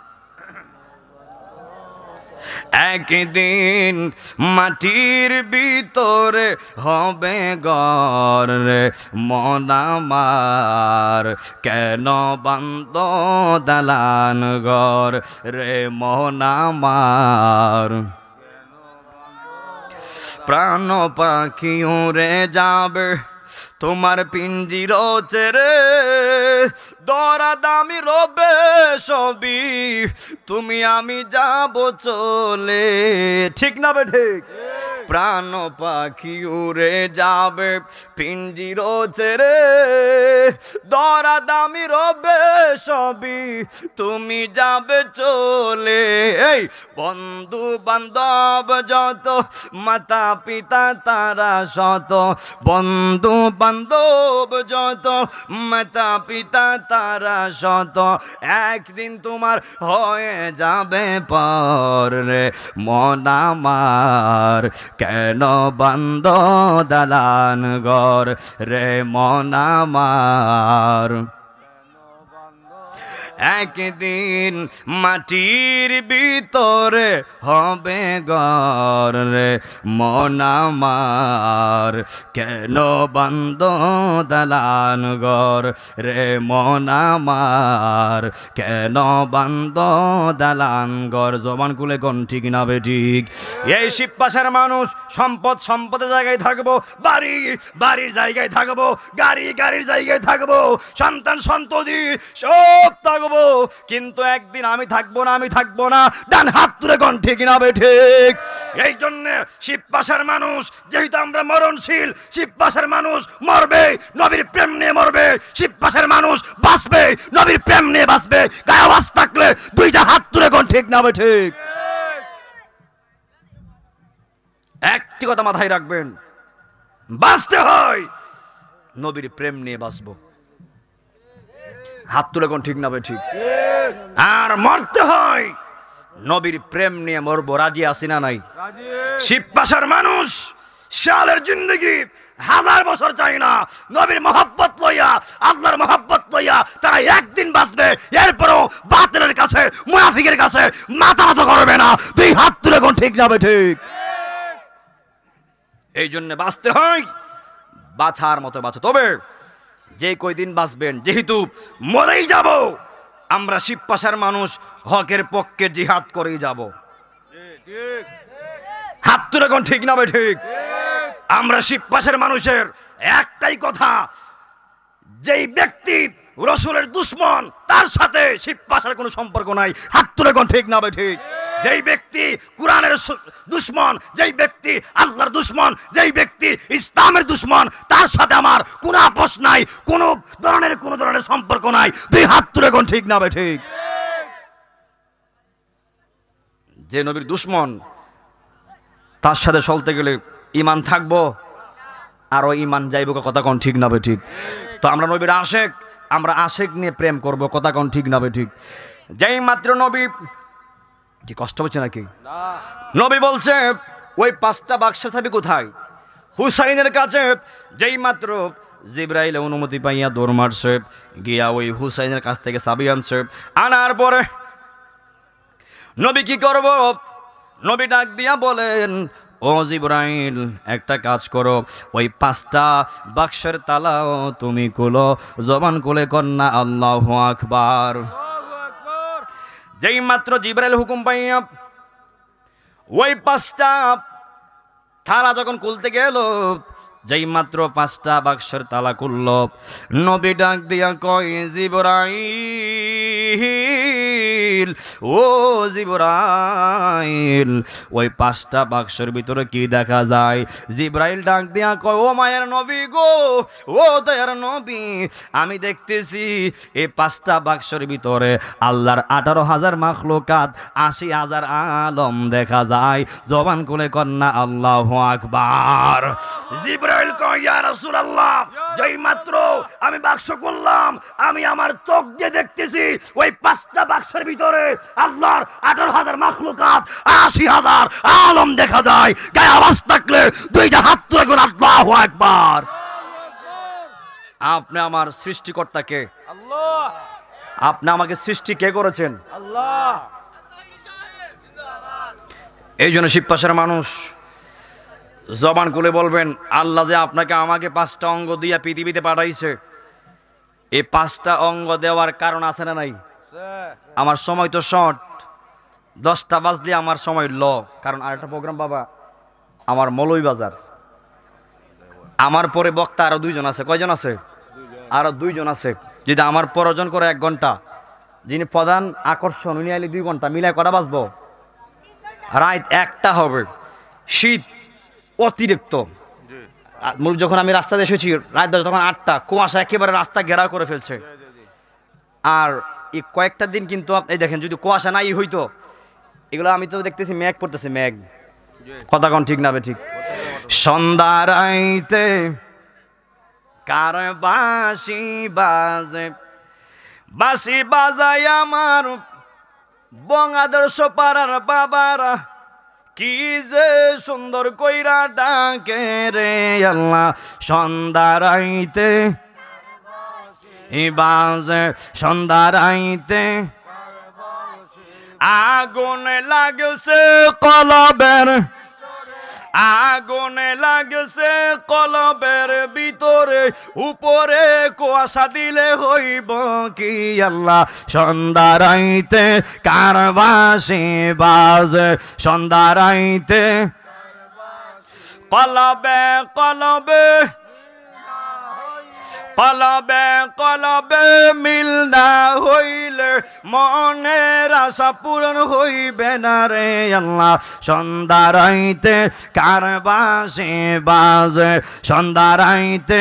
একদিন মাটির ভিতরে হবে ঘর রে মন আমার, কেন বন্ধ দালান ঘর রে মন আমার। প্রাণ পাখি উড়ে যাবে তোমার পিঞ্জির চেরে দরা দামি রবে সবই, তুমি আমি যাব চলে। ঠিক না বে ঠিক? প্রাণ পাখি উড়ে যাবে পিঞ্জির ছেড়ে, দরা দামি রবে সবই, তুমি যাবে চলে। এই বন্ধু বান্ধব যত, মাতা পিতা তারা শত, বন্ধু বান্ধব যত, মাতা পিতা তারা শত, একদিন তোমার হয়ে যাবে পর রে মন আমার, কেন বান্ধ দালান ঘর রে মন আমার। একদিন মাটির ভিতরে হবে ঘর রে মন আমার, কেন বান্ধ দালান ঘর রে মন আমার, কেন বান্ধ দালান ঘর। জবান খুলে কোন ঠিক না বে ঠিক? এই শিবপাশার মানুষ সম্পদ সম্পদের জায়গায় থাকবো, বাড়ি বাড়ির জায়গায় থাকবো, গাড়ি গাড়ির জায়গায় থাকবো, সন্তান সন্ততি সব থাকবো, কিন্তু একদিন আমি থাকবো না, আমি থাকবো না। ডান হাত তুলে কোন ঠিক না বে ঠিক? এই জন্য শিবপাশার মানুষ, যেহেতু আমরা মরণশীল, শিবপাশার মানুষ মরবে নবীর প্রেম নিয়ে মরবে, শিবপাশার মানুষ বাঁচবে নবীর প্রেম নিয়ে বাঁচবে। গায়ে আওয়াজ থাকলে দুইটা হাত তুলে কোন ঠিক না বে ঠিক? একটি কথা মাথায় রাখবেন, বাঁচতে হয় নবীর প্রেম নিয়ে বাঁচবো। হাত তুলে কোন ঠিক না বে ঠিক? আর মরতে হয় নবীর প্রেম নিয়ে মরবো। রাজি আছি না নাই? শিবপাশার মানুষ শালের জিন্দগি হাজার বছর চাই না, নবীর মহব্বত লইয়া, আল্লাহর মহব্বত লইয়া তারা একদিন বাঁচবে। এরপরও বাতিলের কাছে, মুনাফিকের কাছে মাথা নত করবে না। দুই হাত তুলে কোন ঠিক না বে ঠিক? এই জন্য বাঁচতে হয়, বাছার মতো বাঁচো। তবে যে কয়দিন বাঁচবেন, যেহেতু মরেই যাব, আমরা শিবপাশার মানুষ হকের পক্ষে জিহাদ করেই যাব। হাত তুলে কোন ঠিক না বে ঠিক? আমরা শিবপাশার মানুষের একটাই কথা, যেই ব্যক্তি রসুলের দুশ্মন তার সাথে শিবপাশার কোনো সম্পর্ক নাই। হাত তুলে কোন ঠিক না বে ঠিক? যেই ব্যক্তি কোরআনের দুশ্মন, যেই ব্যক্তি আল্লাহর দুশ্মন, যেই ব্যক্তি ইসলামের দুশ্মন, তার সাথে আমার কোনো আপোষ নাই, কোনো ধরনের সম্পর্ক নাই। দুই হাত তুলে কোন ঠিক না বে ঠিক? যে নবীর দুশ্মন, তার সাথে চলতে গেলে ঈমান থাকবো আর ওই ঈমান যাইব, কথা কোন ঠিক না বে ঠিক? তো আমরা নবীর আশেক, আমরা আশেক নিয়ে প্রেম করব, কথা কোন ঠিক না বে ঠিক? যেই মাত্র নবী, কি কষ্ট হচ্ছে নাকি? নবী বলছে ওই 5টা বাক্সের চাবি কোথায়? হুসাইনের কাছে। যেই মাত্র জিবরাইল অনুমতি পাইয়া দৌড় মারছে, গিয়া ওই হুসাইনের কাছ থেকে চাবি আনছে। আনার পরে নবী কি করব? নবী ডাক দিয়া বলেন, ও জিবরাইল, একটা কাজ করো, ওই 5টা বাক্সের তালাও তুমি খুলো। জবান খুলে কন্যা আল্লাহু আকবার। যেই মাত্র জিবরাইল হুকুম পাইয়া ওই 5টা তালা যখন খুলতে গেল, যেই মাত্র 5টা বাক্সের তালা খুলল, নবী ডাক দিয়া কয়, জিবরাইল, ও জিবরাইল, ওই 5টা বাক্সের ভিতরে কি দেখা যায়? জিবরাইল ডাক দিয়া কয়, ও মায়ের নবী গো, ও দয়ার নবী, আমি দেখতেছি এই 5টা বাক্সের ভিতরে আল্লাহর 18,000 মাখলুকাত, 80,000 আলম দেখা যায়। জবান খুলে কন্যা আল্লাহু আকবার। জিবরাইল কয়, ইয়া রাসূলুল্লাহ, যেই মাত্র আমি বাক্স খুললাম, আমি আমার চোখ দিয়ে দেখতেছি ওই 5টা বাক্সের ভিতরে আল্লাহর 18,000 মাখলুকাত, 80,000 আলম দেখা যায়। গায়ে আওয়াজ থাকলে দুইটা হাত তুলে কোন আল্লাহু আকবার। আপনি আমার সৃষ্টিকর্তা কে? আল্লাহ। আপনি আমাকে সৃষ্টি কে করেছেন? আল্লাহ। এই জন্য শিবপাশার মানুষ জবান খুলে বলবেন, আল্লাহ যে আপনাকে আমাকে 5টা অঙ্গ দিয়া পৃথিবীতে পাঠাইছে, এই 5টা অঙ্গ দেওয়ার কারণ আছে না নাই? আমার সময় তো শর্ট, 10টা বাজলে আমার সময় ল, কারণ আরেকটা প্রোগ্রাম বাবা আমার মৌলভীবাজার, আমার পরে বক্তা আরো 2 জন আছে। কয়জন আছে? আরো 2 জন আছে। যদি আমার প্রয়োজন করে 1 ঘন্টা, যিনি প্রধান আকর্ষণ উনি আইলে 2 ঘন্টা, মিলায় কটা বাজবো? রাত 1টা হবে। শীত অতিরিক্ত। মূল যখন আমি রাস্তাতে এসেছি রাত 10 তখন 8টা, কুয়াশা একেবারে রাস্তা ঘেরাও করে ফেলছে। আর এই কয়েকটা দিন কিন্তু এই দেখেন, যদি কুয়াশা নাই হইতো, এগুলো আমি তো দেখতেছি মেঘ পড়তেছে, মেঘ। কথা কোন ঠিক না বে ঠিক? সন্ধ্যা রাইতে কার বাঁশি বাজে, বাঁশি বাজায় আমার বঙ্গাদর্শ পাড়ার বাবারা, কি যে সুন্দর কইরা ডাকে রে আল্লাহ। সন্ধ্যা রাইতে বাজে, সন্ধ্যা রাইতে আগুন লাগছে কলবের, আগুন লাগছে কলবের ভিতরে, উপরে কুয়াশা দিলে হইব কি আল্লাহ। সন্ধ্যা রাইতে কার বাঁশি বাজে, সন্ধ্যা রাইতে কলবে কলবে, কলবে কলবে মিল না হইলে মনের আশা পূরণ হইবে না রে আল্লাহ। সন্ধ্যা রাইতে কার বাঁশি বাজে, সন্ধ্যা রাইতে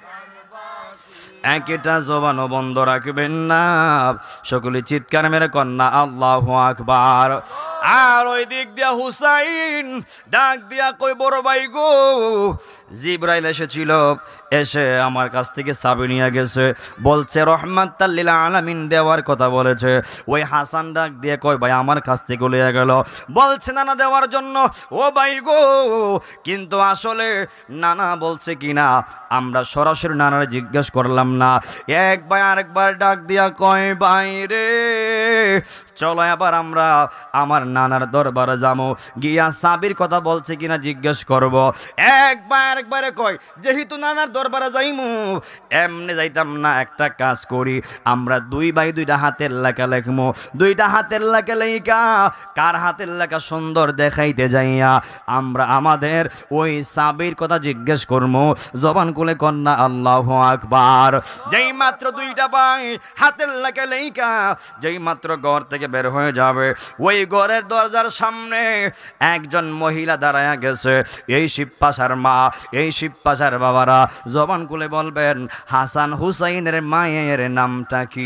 একটা জবানও বন্ধ রাখবেন না। সকলে চিৎকার মেরে কন্যা আল্লাহু আকবার। আর ওই দিক দিয়া হুসাইন ডাক দিয়া কই, বড় ভাই গো, জিবরাইল এসেছিল, এসে আমার কাছ থেকে চাবি নিয়ে গেছে, বলছে রহমাতাল লিল আলামিন দেওয়ার কথা বলেছে। ওই হাসান ডাক দিয়ে কয়, ভাই আমার কাছ থেকে লইয়া গেল, বলছে নানা দেওয়ার জন্য। ও ভাই গো, কিন্তু আসলে নানা বলছে কিনা আমরা সরাসরি নানারে জিজ্ঞেস করলাম না। এক ভাই আরেকবার ডাক দিয়া কয়, ভাই রে চলো এবার আমরা আমার নানার দরবারে যাবো, গিয়া সাবির কথা বলছে কিনা জিজ্ঞেস করব। একবার আরেকবারে কয়, যেহেতু নানার দরবারে যাইমু, এমনি যাইতাম না, একটা কাজ করি, আমরা 2 ভাই 2টা হাতের লেখা লেখমু, 2টা হাতের লেখা লেখা কার হাতের লেখা সুন্দর দেখাইতে যাইয়া আমরা আমাদের ওই সাবির কথা জিজ্ঞেস করবো। জবান খুলে কন্যা আল্লাহু আকবার। যেই মাত্র 2টা ভাই হাতের লেখা লেখা যেই মাত্র ঘর থেকে বের হয়ে যাবে, ওই ঘরের দরজার সামনে একজন মহিলা দাঁড়ায়া গেছে। এই শিবপাশার মা, এই শিবপাশার বাবারা জবান খুলে বলবেন, হাসান হুসাইনের মায়ের নামটা কি?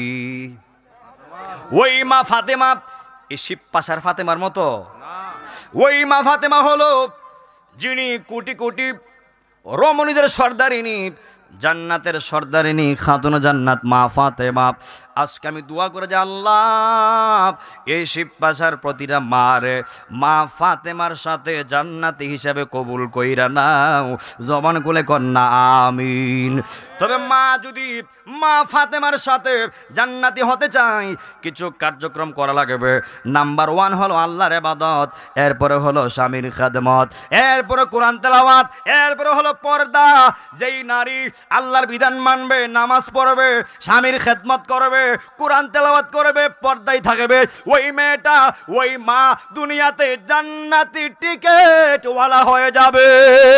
ওই মা ফাতেমা। এই শিবপাশার ফাতেমার মতো ওই মা ফাতেমা হলো যিনি কোটি কোটি রমণীদের সর্দারিনী, জান্নাতের সর্দারিনী, খাতুন জান্নাত মা ফাতেমা। আজকে আমি দোয়া করে যে আল্লাহ এই শিবপাশার প্রতিটা মারে মা ফাতেমার সাথে জান্নাতি হিসাবে কবুল কইরা নাও। জবান খুলে কন্যা আমিন। তবে মা যদি মা ফাতেমার সাথে জান্নাতি হতে চায়, কিছু কার্যক্রম করা লাগবে। নাম্বার 1 হলো আল্লাহর ইবাদত, এরপরে হলো স্বামীর খেদমত, এরপরে কোরআন তেলাওয়াত, এরপরে হলো পর্দা। যেই নারী আল্লাহর বিধান মানবে, নামাজ পড়বে, স্বামীর খেদমত করবে, কোরআন তেলাওয়াত করবে, পর্দায় থাকবে, ওই মেয়েটা, ওই মা দুনিয়াতে জান্নাতি টিকেট ওয়ালা হয়ে যাবে।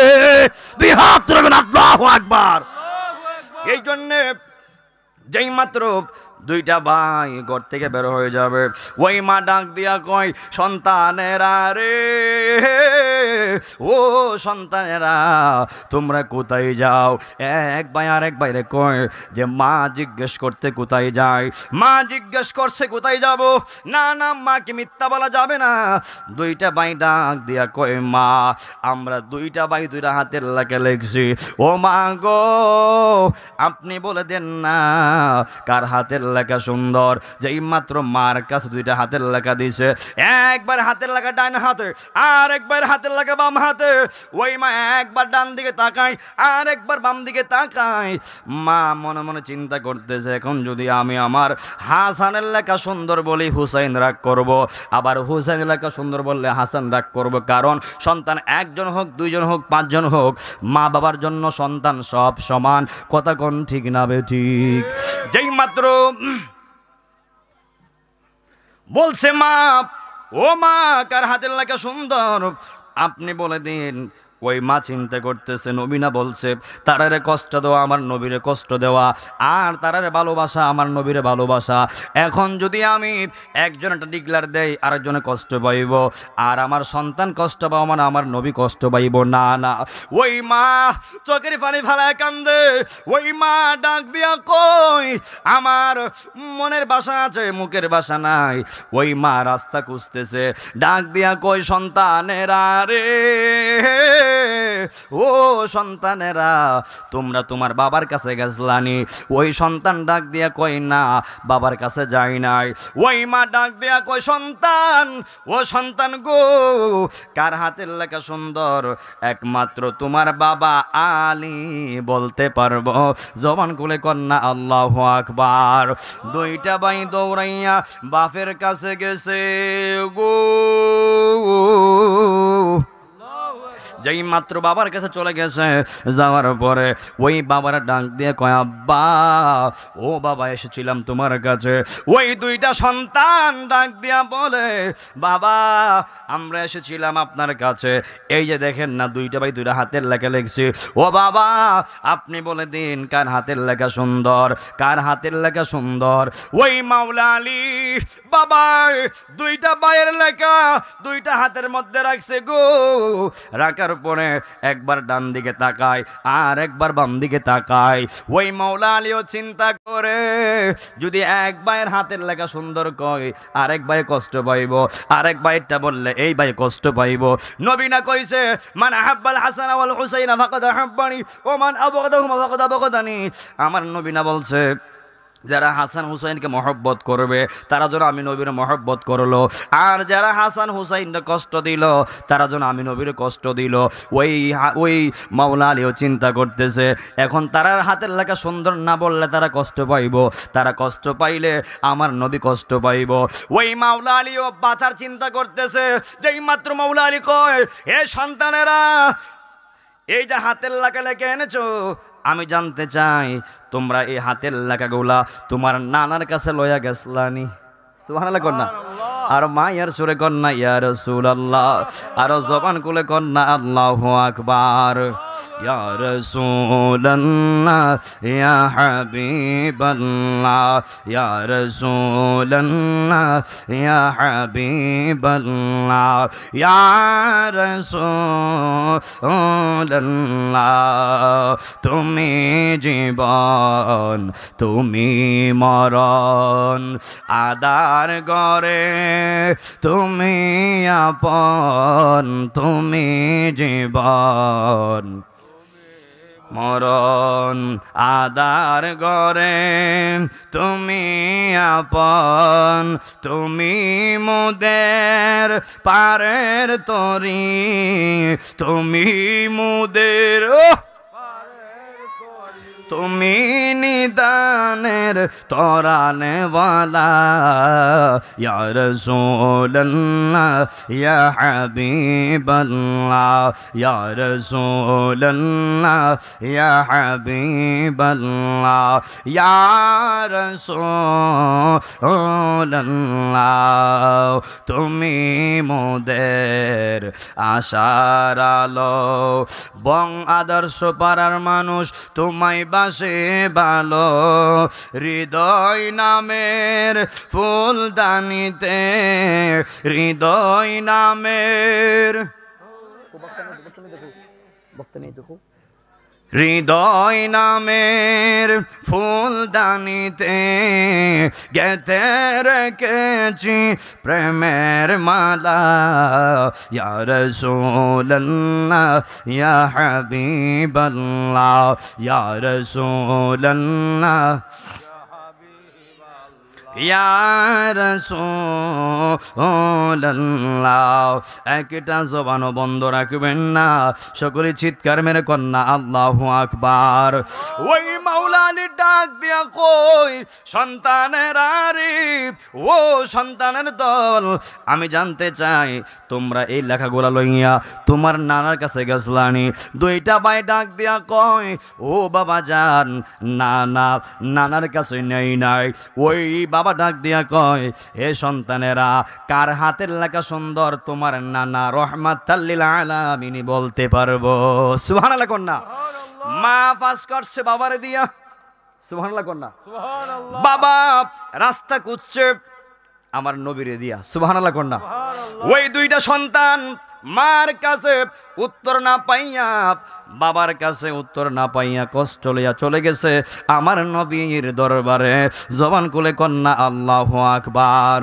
2 হাত তুলবেন, আল্লাহু আকবার। এই জন্য যেই মাত্র 2টা ভাই ঘর থেকে বের হয়ে যাবে, ওই মা ডাক দিয়া কয়, সন্তানেরা রে, ও সন্তানেরা তোমরা কোথায় যাও? এক ভাই আরেক ভাইরে কয় যে মা জিজ্ঞেস করতে কোথায় যায়। মা জিজ্ঞেস করছে কোথায় যাব? না না, মাকে মিথ্যা বলা যাবে না। 2টা ভাই ডাক দিয়া কয়, মা আমরা 2টা ভাই 2টা হাতের লেখা লিখছি। ও মা গো, আপনি বলে দেন না কার হাতের লেখা সুন্দর। যেই মাত্র মার কাছে 2টা হাতের লেখা দিছে, একবার হাতের লেখা ডান হাতে, আর একবার হাতের লেখা বাম হাতে। ওই মা একবার ডান দিকে তাকায়, আর একবার বাম দিকে তাকায়। মা মনে মনে চিন্তা করতেছে, এখন যদি আমি আমার হাসানের লেখা সুন্দর বলি হুসাইন রাগ করব, আবার হুসাইন লেখা সুন্দর বললে হাসান রাগ করব। কারণ সন্তান 1 জন হোক, 2 জন হোক, 5 জন হোক, মা বাবার জন্য সন্তান সব সমান। কথা কোন ঠিক না বে ঠিক? যেই মাত্র বলছে মা, ও মা কার হাতের লেখা সুন্দর আপনি বলে দিন। ওই মা চিন্তা করতেছে, নবী না বলছে তারারে কষ্ট দেওয়া আমার নবীরে কষ্ট দেওয়া, আর তারারে ভালোবাসা আমার নবীরে ভালোবাসা। এখন যদি আমি একজন একটা ডিক্লার দেই আরেকজনে কষ্ট পাইব, আর আমার সন্তান কষ্ট পাবো মানে আমার নবী কষ্ট পাইব না। না, ওই মা চোখের পানি ফেলায় কান্দে। ওই মা ডাক দিয়া কই, আমার মনের ভাষা আছে মুখের ভাষা নাই। ওই মা রাস্তা খুঁজতেছে, ডাক দিয়া কই, সন্তানেরা রে, ও সন্তানেরা, তোমরা তোমার বাবার কাছে গেছলানি? ওই সন্তান ডাক দিয়া কই, না বাবার কাছে যাই নাই। ওই মা ডাক দিয়া কই, সন্তান, ও সন্তান গো, কার হাতের লেখা সুন্দর? একমাত্র তোমার বাবা আলী বলতে পারবো। জবান খুলে কন্যা আল্লাহু আকবার। দুইটা ভাই দৌড়াইয়া বাপের কাছে গেছে গো। যেই মাত্র বাবার কাছে চলে গেছে, যাওয়ার পরে ওই বাবার ডাক দিয়ে কয়, আব্বা, ও বাবা এসেছিলাম তোমার কাছে। ওই দুইটা সন্তান ডাক দিয়া বলে, বাবা আমরা এসেছিলাম আপনার কাছে, এই যে দেখেন না দুইটা ভাই দুইটা হাতের লেখা লিখছি। ও বাবা আপনি বলে দিন কার হাতের লেখা সুন্দর, কার হাতের লেখা সুন্দর? ওই মাওলা আলী বাবা দুইটা ভাইয়ের লেখা দুইটা হাতের মধ্যে রাখছে গো। রাখার পরে একবার ডান দিকে তাকায় আর একবার বাম দিকে তাকায়। ওই মাওলা আলীও চিন্তা করে, যদি এক ভাইয়ের হাতের লেখা সুন্দর কয় আরেক ভাই কষ্ট পাইব, আরেক ভাইটা বললে এই ভাই কষ্ট পাইব। নবী না কইছে, মান আহাব্বাল হাসান ওয়াল হুসাইন ফাকাদ আহাব্বানি ওয়া মান আবগাদাহুমা ফাকাদ আবগাদানি। আমার নবী না বলছে, যারা হাসান হুসাইনকে মহব্বত করবে তারা যেন আমি নবীর মহব্বত করলো, আর যারা হাসান হুসাইনকে কষ্ট দিল তারা যেন আমি নবীর কষ্ট দিল। ওই মাওলা আলীও চিন্তা করতেছে, এখন তারার হাতের লেখা সুন্দর না বললে তারা কষ্ট পাইব, তারা কষ্ট পাইলে আমার নবী কষ্ট পাইব। ওই মাওলা আলীও বাঁচার চিন্তা করতেছে। যেই মাত্র মাওলা আলী কয়, হে সন্তানেরা, এই যে হাতের লেখা লেখে এনেছো, আমি জানতে চাই তোমরা এই হাতের লেখাগুলা তোমার নানার কাছে লইয়া গেছলানি? সুবহানাল্লাহ কন্যা। আর মায়ের সুরে কন্যা ইয়া রাসূলুল্লাহ। আর জবান খুলে কন্যা আল্লাহু আকবার। ইয়া রাসূলুল্লাহ ইয়া হাবিবাল্লাহ, ইয়া রাসূলুল্লাহ ইয়া হাবিবাল্লাহ, ইয়া রাসূলুল্লাহ তুমি জীবন তুমি মরণ, আদার গরে তুমি আপন, তুমি জীবন মরণ, আদার গরে তুমি আপন, তুমি মুদের পারের তরি, তুমি মুদের তুমি নিদানের তরানে ওয়ালা, ইয়া রাসূলুল্লাহ ইয়া হাবিবাল্লাহ, ইয়া রাসূলুল্লাহ ইয়া হাবিবাল্লাহ, ইয়া রাসূলুল্লাহ তুমি মোদের আশার আলো, বং আদর্শ পাড়ার মানুষ তোমায় বাসে ভালো, হৃদয় নামের ফুলদানিতে, হৃদয় নামের হৃদয় নামের ফুলদানিতে গেঁথে রেখেছি প্রেমের মালা, ইয়া রাসূলুল্লাহ ইয়া হাবিবাল্লাহ, ইয়া রাসূলুল্লাহ ইয়া রাসূলুল্লাহ। একটা জবানও বন্ধ রাখবেন না, সকলে চিৎকার মেরে কন্যা আল্লাহু আকবার। ওই মাওলা আলী ডাক দিয়া কই, সন্তানের আরিফ, ও সন্তানের দল, আমি জানতে চাই তোমরা এই লেখাগুলা লইয়া তোমার নানার কাছে গেছলানি? দুইটা ভাই ডাক দিয়া কয়, ও বাবা যান, নানার কাছে নেই নাই। ওই বাবা ডাক দিয়া কয়, হে সন্তানেরা, কার হাতের লেখা সুন্দর তোমার নানা রহমাতাল লিল আলামিন বলতে পারবো? সুবহানাল্লাহ কন্যা। মা পাস করছে বাবারে দিয়া, সুবহানাল্লাহ কন্যা। বাবা রাস্তা কুচ্ছে আমার নবীরে দিয়া, সুবহানাল্লাহ কন্যা। ওই দুইটা সন্তান মার কাছে উত্তর না পাইয়া, বাবার কাছে উত্তর না পাইয়া কষ্ট লইয়া চলে গেছে আমার নবীর দরবারে। জবান খুলে কন্যা আল্লাহু আকবার।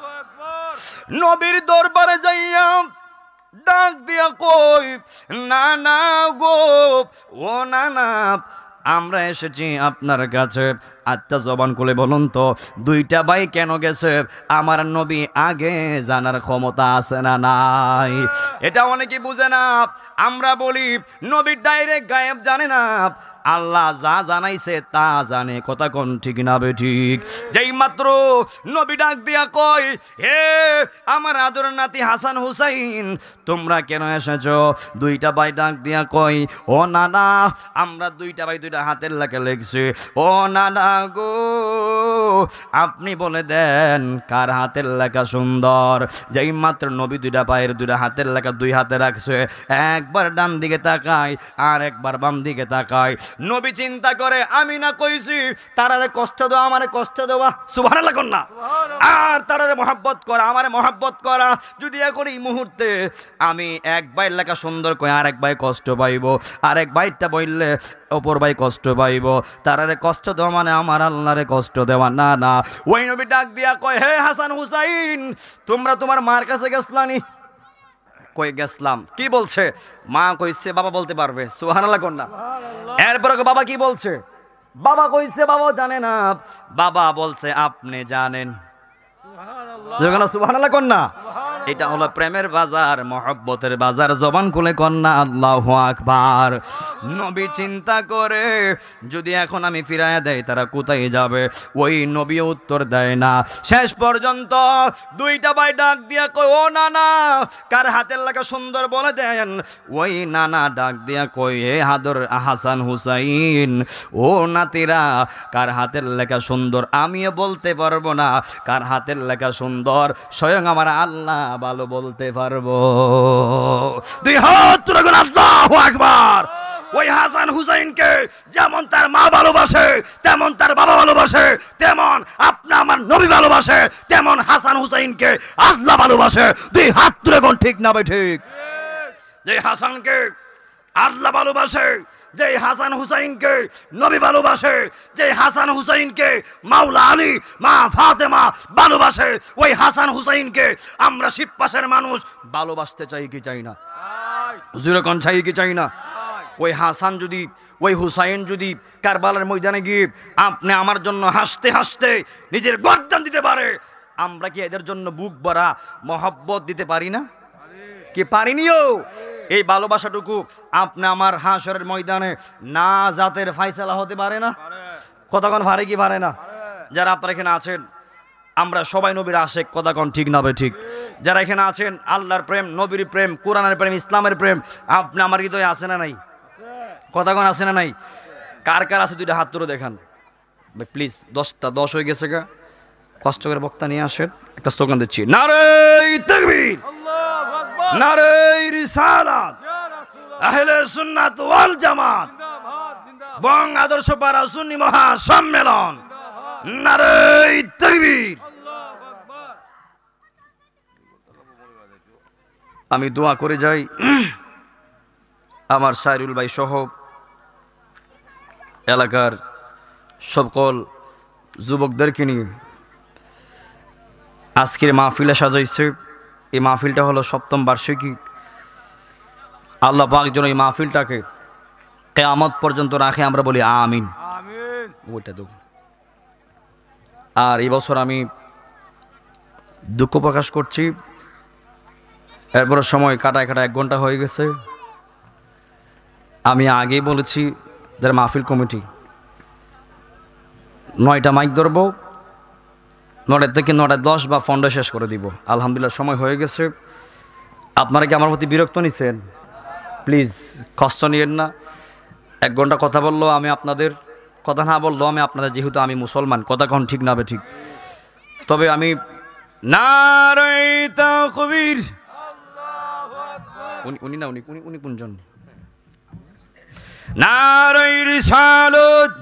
নবীর দরবারে যাইয়া ডাক দিয়া কই, না না গো, ও না না, আমরা এসেছি আপনার কাছে। আত্মা জবান খুলে বলুন তো, দুইটা ভাই কেন গেছে আমার নবী আগে জানার ক্ষমতা আছে না নাই? এটা অনেকে বুঝে না। আমরা বলি নবী ডাইরেক্ট গায়েব জানে না, আল্লাহ যা জানাইছে তা জানে। কথা কোন ঠিক না বে ঠিক? যেই মাত্র নবী ডাক দিয়া কয়, হে আমার আদর নাতি হাসান হুসাইন, তোমরা কেন এসেছো? দুইটা ভাই ডাক দিয়া কয়, ও নানা, আমরা দুইটা ভাই দুইটা হাতের লেখা লিখছি। ও নানা গো, আপনি বলে দেন কার হাতের লেখা সুন্দর? যেই মাত্র নবী দুইটা পায়ের দুইটা হাতের লেখা দুই হাতে রাখছে, একবার ডান দিকে তাকায় আর একবার বাম দিকে তাকায়। নবী চিন্তা করে, আমি না কইছি তারারে কষ্ট দেওয়া আমারে কষ্ট দেওয়া? সুবহানাল্লাহ কন্যা। আর তারারে মহব্বত করা আমারে মহব্বত করা। যদি এখন এই মুহূর্তে আমি এক ভাইয়ের লেখা সুন্দর কই আর এক ভাই কষ্ট পাইব, আর এক ভাইটা বললে অপর ভাই কষ্ট পাইব, তারারে কষ্ট দেওয়া মানে আমার আল্লাহরে কষ্ট দেওয়া না। না, ওই নবী ডাক দিয়া কয়, হে হাসান হুসাইন, তোমরা তোমার মার কাছে গেছলানি? কই গেছলাম। কি বলছে? মা কইছে বাবা বলতে পারবে। সুবহানাল্লাহ কন্যা। এরপর বাবা কি বলছে? বাবা কইছে বাবা জানে না। বাবা বলছে আপনি জানেন। সুবহানাল্লাহ কন্যা। এটা হলো প্রেমের বাজার, মহব্বতের বাজার। জবান খুলে কন্যা আল্লাহু আকবার। নবী চিন্তা করে, যদি এখন আমি ফিরাইয়া দেই তারা কোথায় যাবে? ওই নবী উত্তর দেয় না। শেষ পর্যন্ত দুইটা ভাই ডাক দিয়া কই, ও নানা, কার হাতের লেখা সুন্দর বলে দেন। ওই নানা ডাক দিয়া কই, হে হাদর হাসান হুসাইন, ও নাতিরা, কার হাতের লেখা সুন্দর আমিও বলতে পারবো না, কার হাতের লেখা সুন্দর স্বয়ং আমার আল্লাহ ভালো বলতে পারবো। দুই হাত তুলে বলেন আল্লাহু আকবার। ওই হাসান হুসাইনকে যেমন তার মা ভালোবাসে, তেমন তার বাবা ভালোবাসে, তেমন আপনি আমার নবী ভালোবাসে, তেমন হাসান হুসাইনকে আল্লাহ ভালোবাসে। দুই হাত তুলে কোন ঠিক না ভাই ঠিক? যে হাসানকে আল্লাহ ভালোবাসে, যে হাসান হুসাইনকে নবী ভালোবাসে, যে হাসান হুসাইনকে মাওলা আলী মা ফাতেমা ভালোবাসে, ওই হাসান হুসাইনকে আমরা শিবপাশের মানুষ ভালোবাসতে চাই কি চাই না? যেরকম চাই কি চাই না? ওই হাসান যদি, ওই হুসাইন যদি কারবালার ময়দানে গিয়ে আপনি আমার জন্য হাসতে হাসতে নিজের গর্দান দিতে পারে, আমরা কি এদের জন্য বুক ভরা মহব্বত দিতে পারি না? কি পারিনিও? এই ভালোবাসাটুকু আপনি আমার হাসরের ময়দানে না জাতের ফাইসালা হতে পারে না? কতক্ষণ পারে কি পারে না? যারা আপনারা এখানে আছেন, আমরা সবাই নবীর আশেক, কতক্ষণ ঠিক না বে ঠিক? যারা এখানে আছেন, আল্লাহর প্রেম, নবীর প্রেম, কোরআনের প্রেম, ইসলামের প্রেম আপনি আমার হৃদয়ে আছে না নাই? কতক্ষণ আছে না নাই? কার কার আছে দুইটা হাত তুলে দেখান প্লিজ। 10 হয়ে গেছে গা, কষ্ট করে বক্তা নিয়ে আসেন, একটা স্লোগান দিচ্ছি, নারে তাকবীর, নারে রিসালাত, আহলে সুন্নাত ওয়াল জামাত, বং আদর্শ পাড়া সুন্নি মহা সম্মেলন, নারে তাকবীর। আমি দোয়া করে যাই আমার শাহরুল ভাই সহ এলাকার সকল যুবকদেরকে নিয়ে আজকের মাহফিলে সাজাইছে। এই মাহফিলটা হলো 7ম বার্ষিকী। আল্লাহ পাক যেন এই মাহফিলটাকে কিয়ামত পর্যন্ত রাখে, আমরা বলি আমিন। ওইটা দেব। আর এই বছর আমি দুঃখ প্রকাশ করছি, এরপর সময় কাটায় 1 ঘন্টা হয়ে গেছে। আমি আগেই বলেছি যারা মাহফিল কমিটি, 9টা মাইক ধরবো, 9টা থেকে 9:10 বা 15 শেষ করে দিব। আলহামদুলিল্লাহ সময় হয়ে গেছে। আপনারা কি আমার প্রতি বিরক্ত নিছেন? প্লিজ কষ্ট নিয়েন না। 1 ঘন্টা কথা বললো আমি আপনাদের, কথা না বললো আমি আপনাদের, যেহেতু আমি মুসলমান। কতক্ষণ ঠিক না বে ঠিক? তবে আমি নারায়ে তাকবীর, উনি না উনি উনি উনি কোনজন, নারায়ে রিসালাত,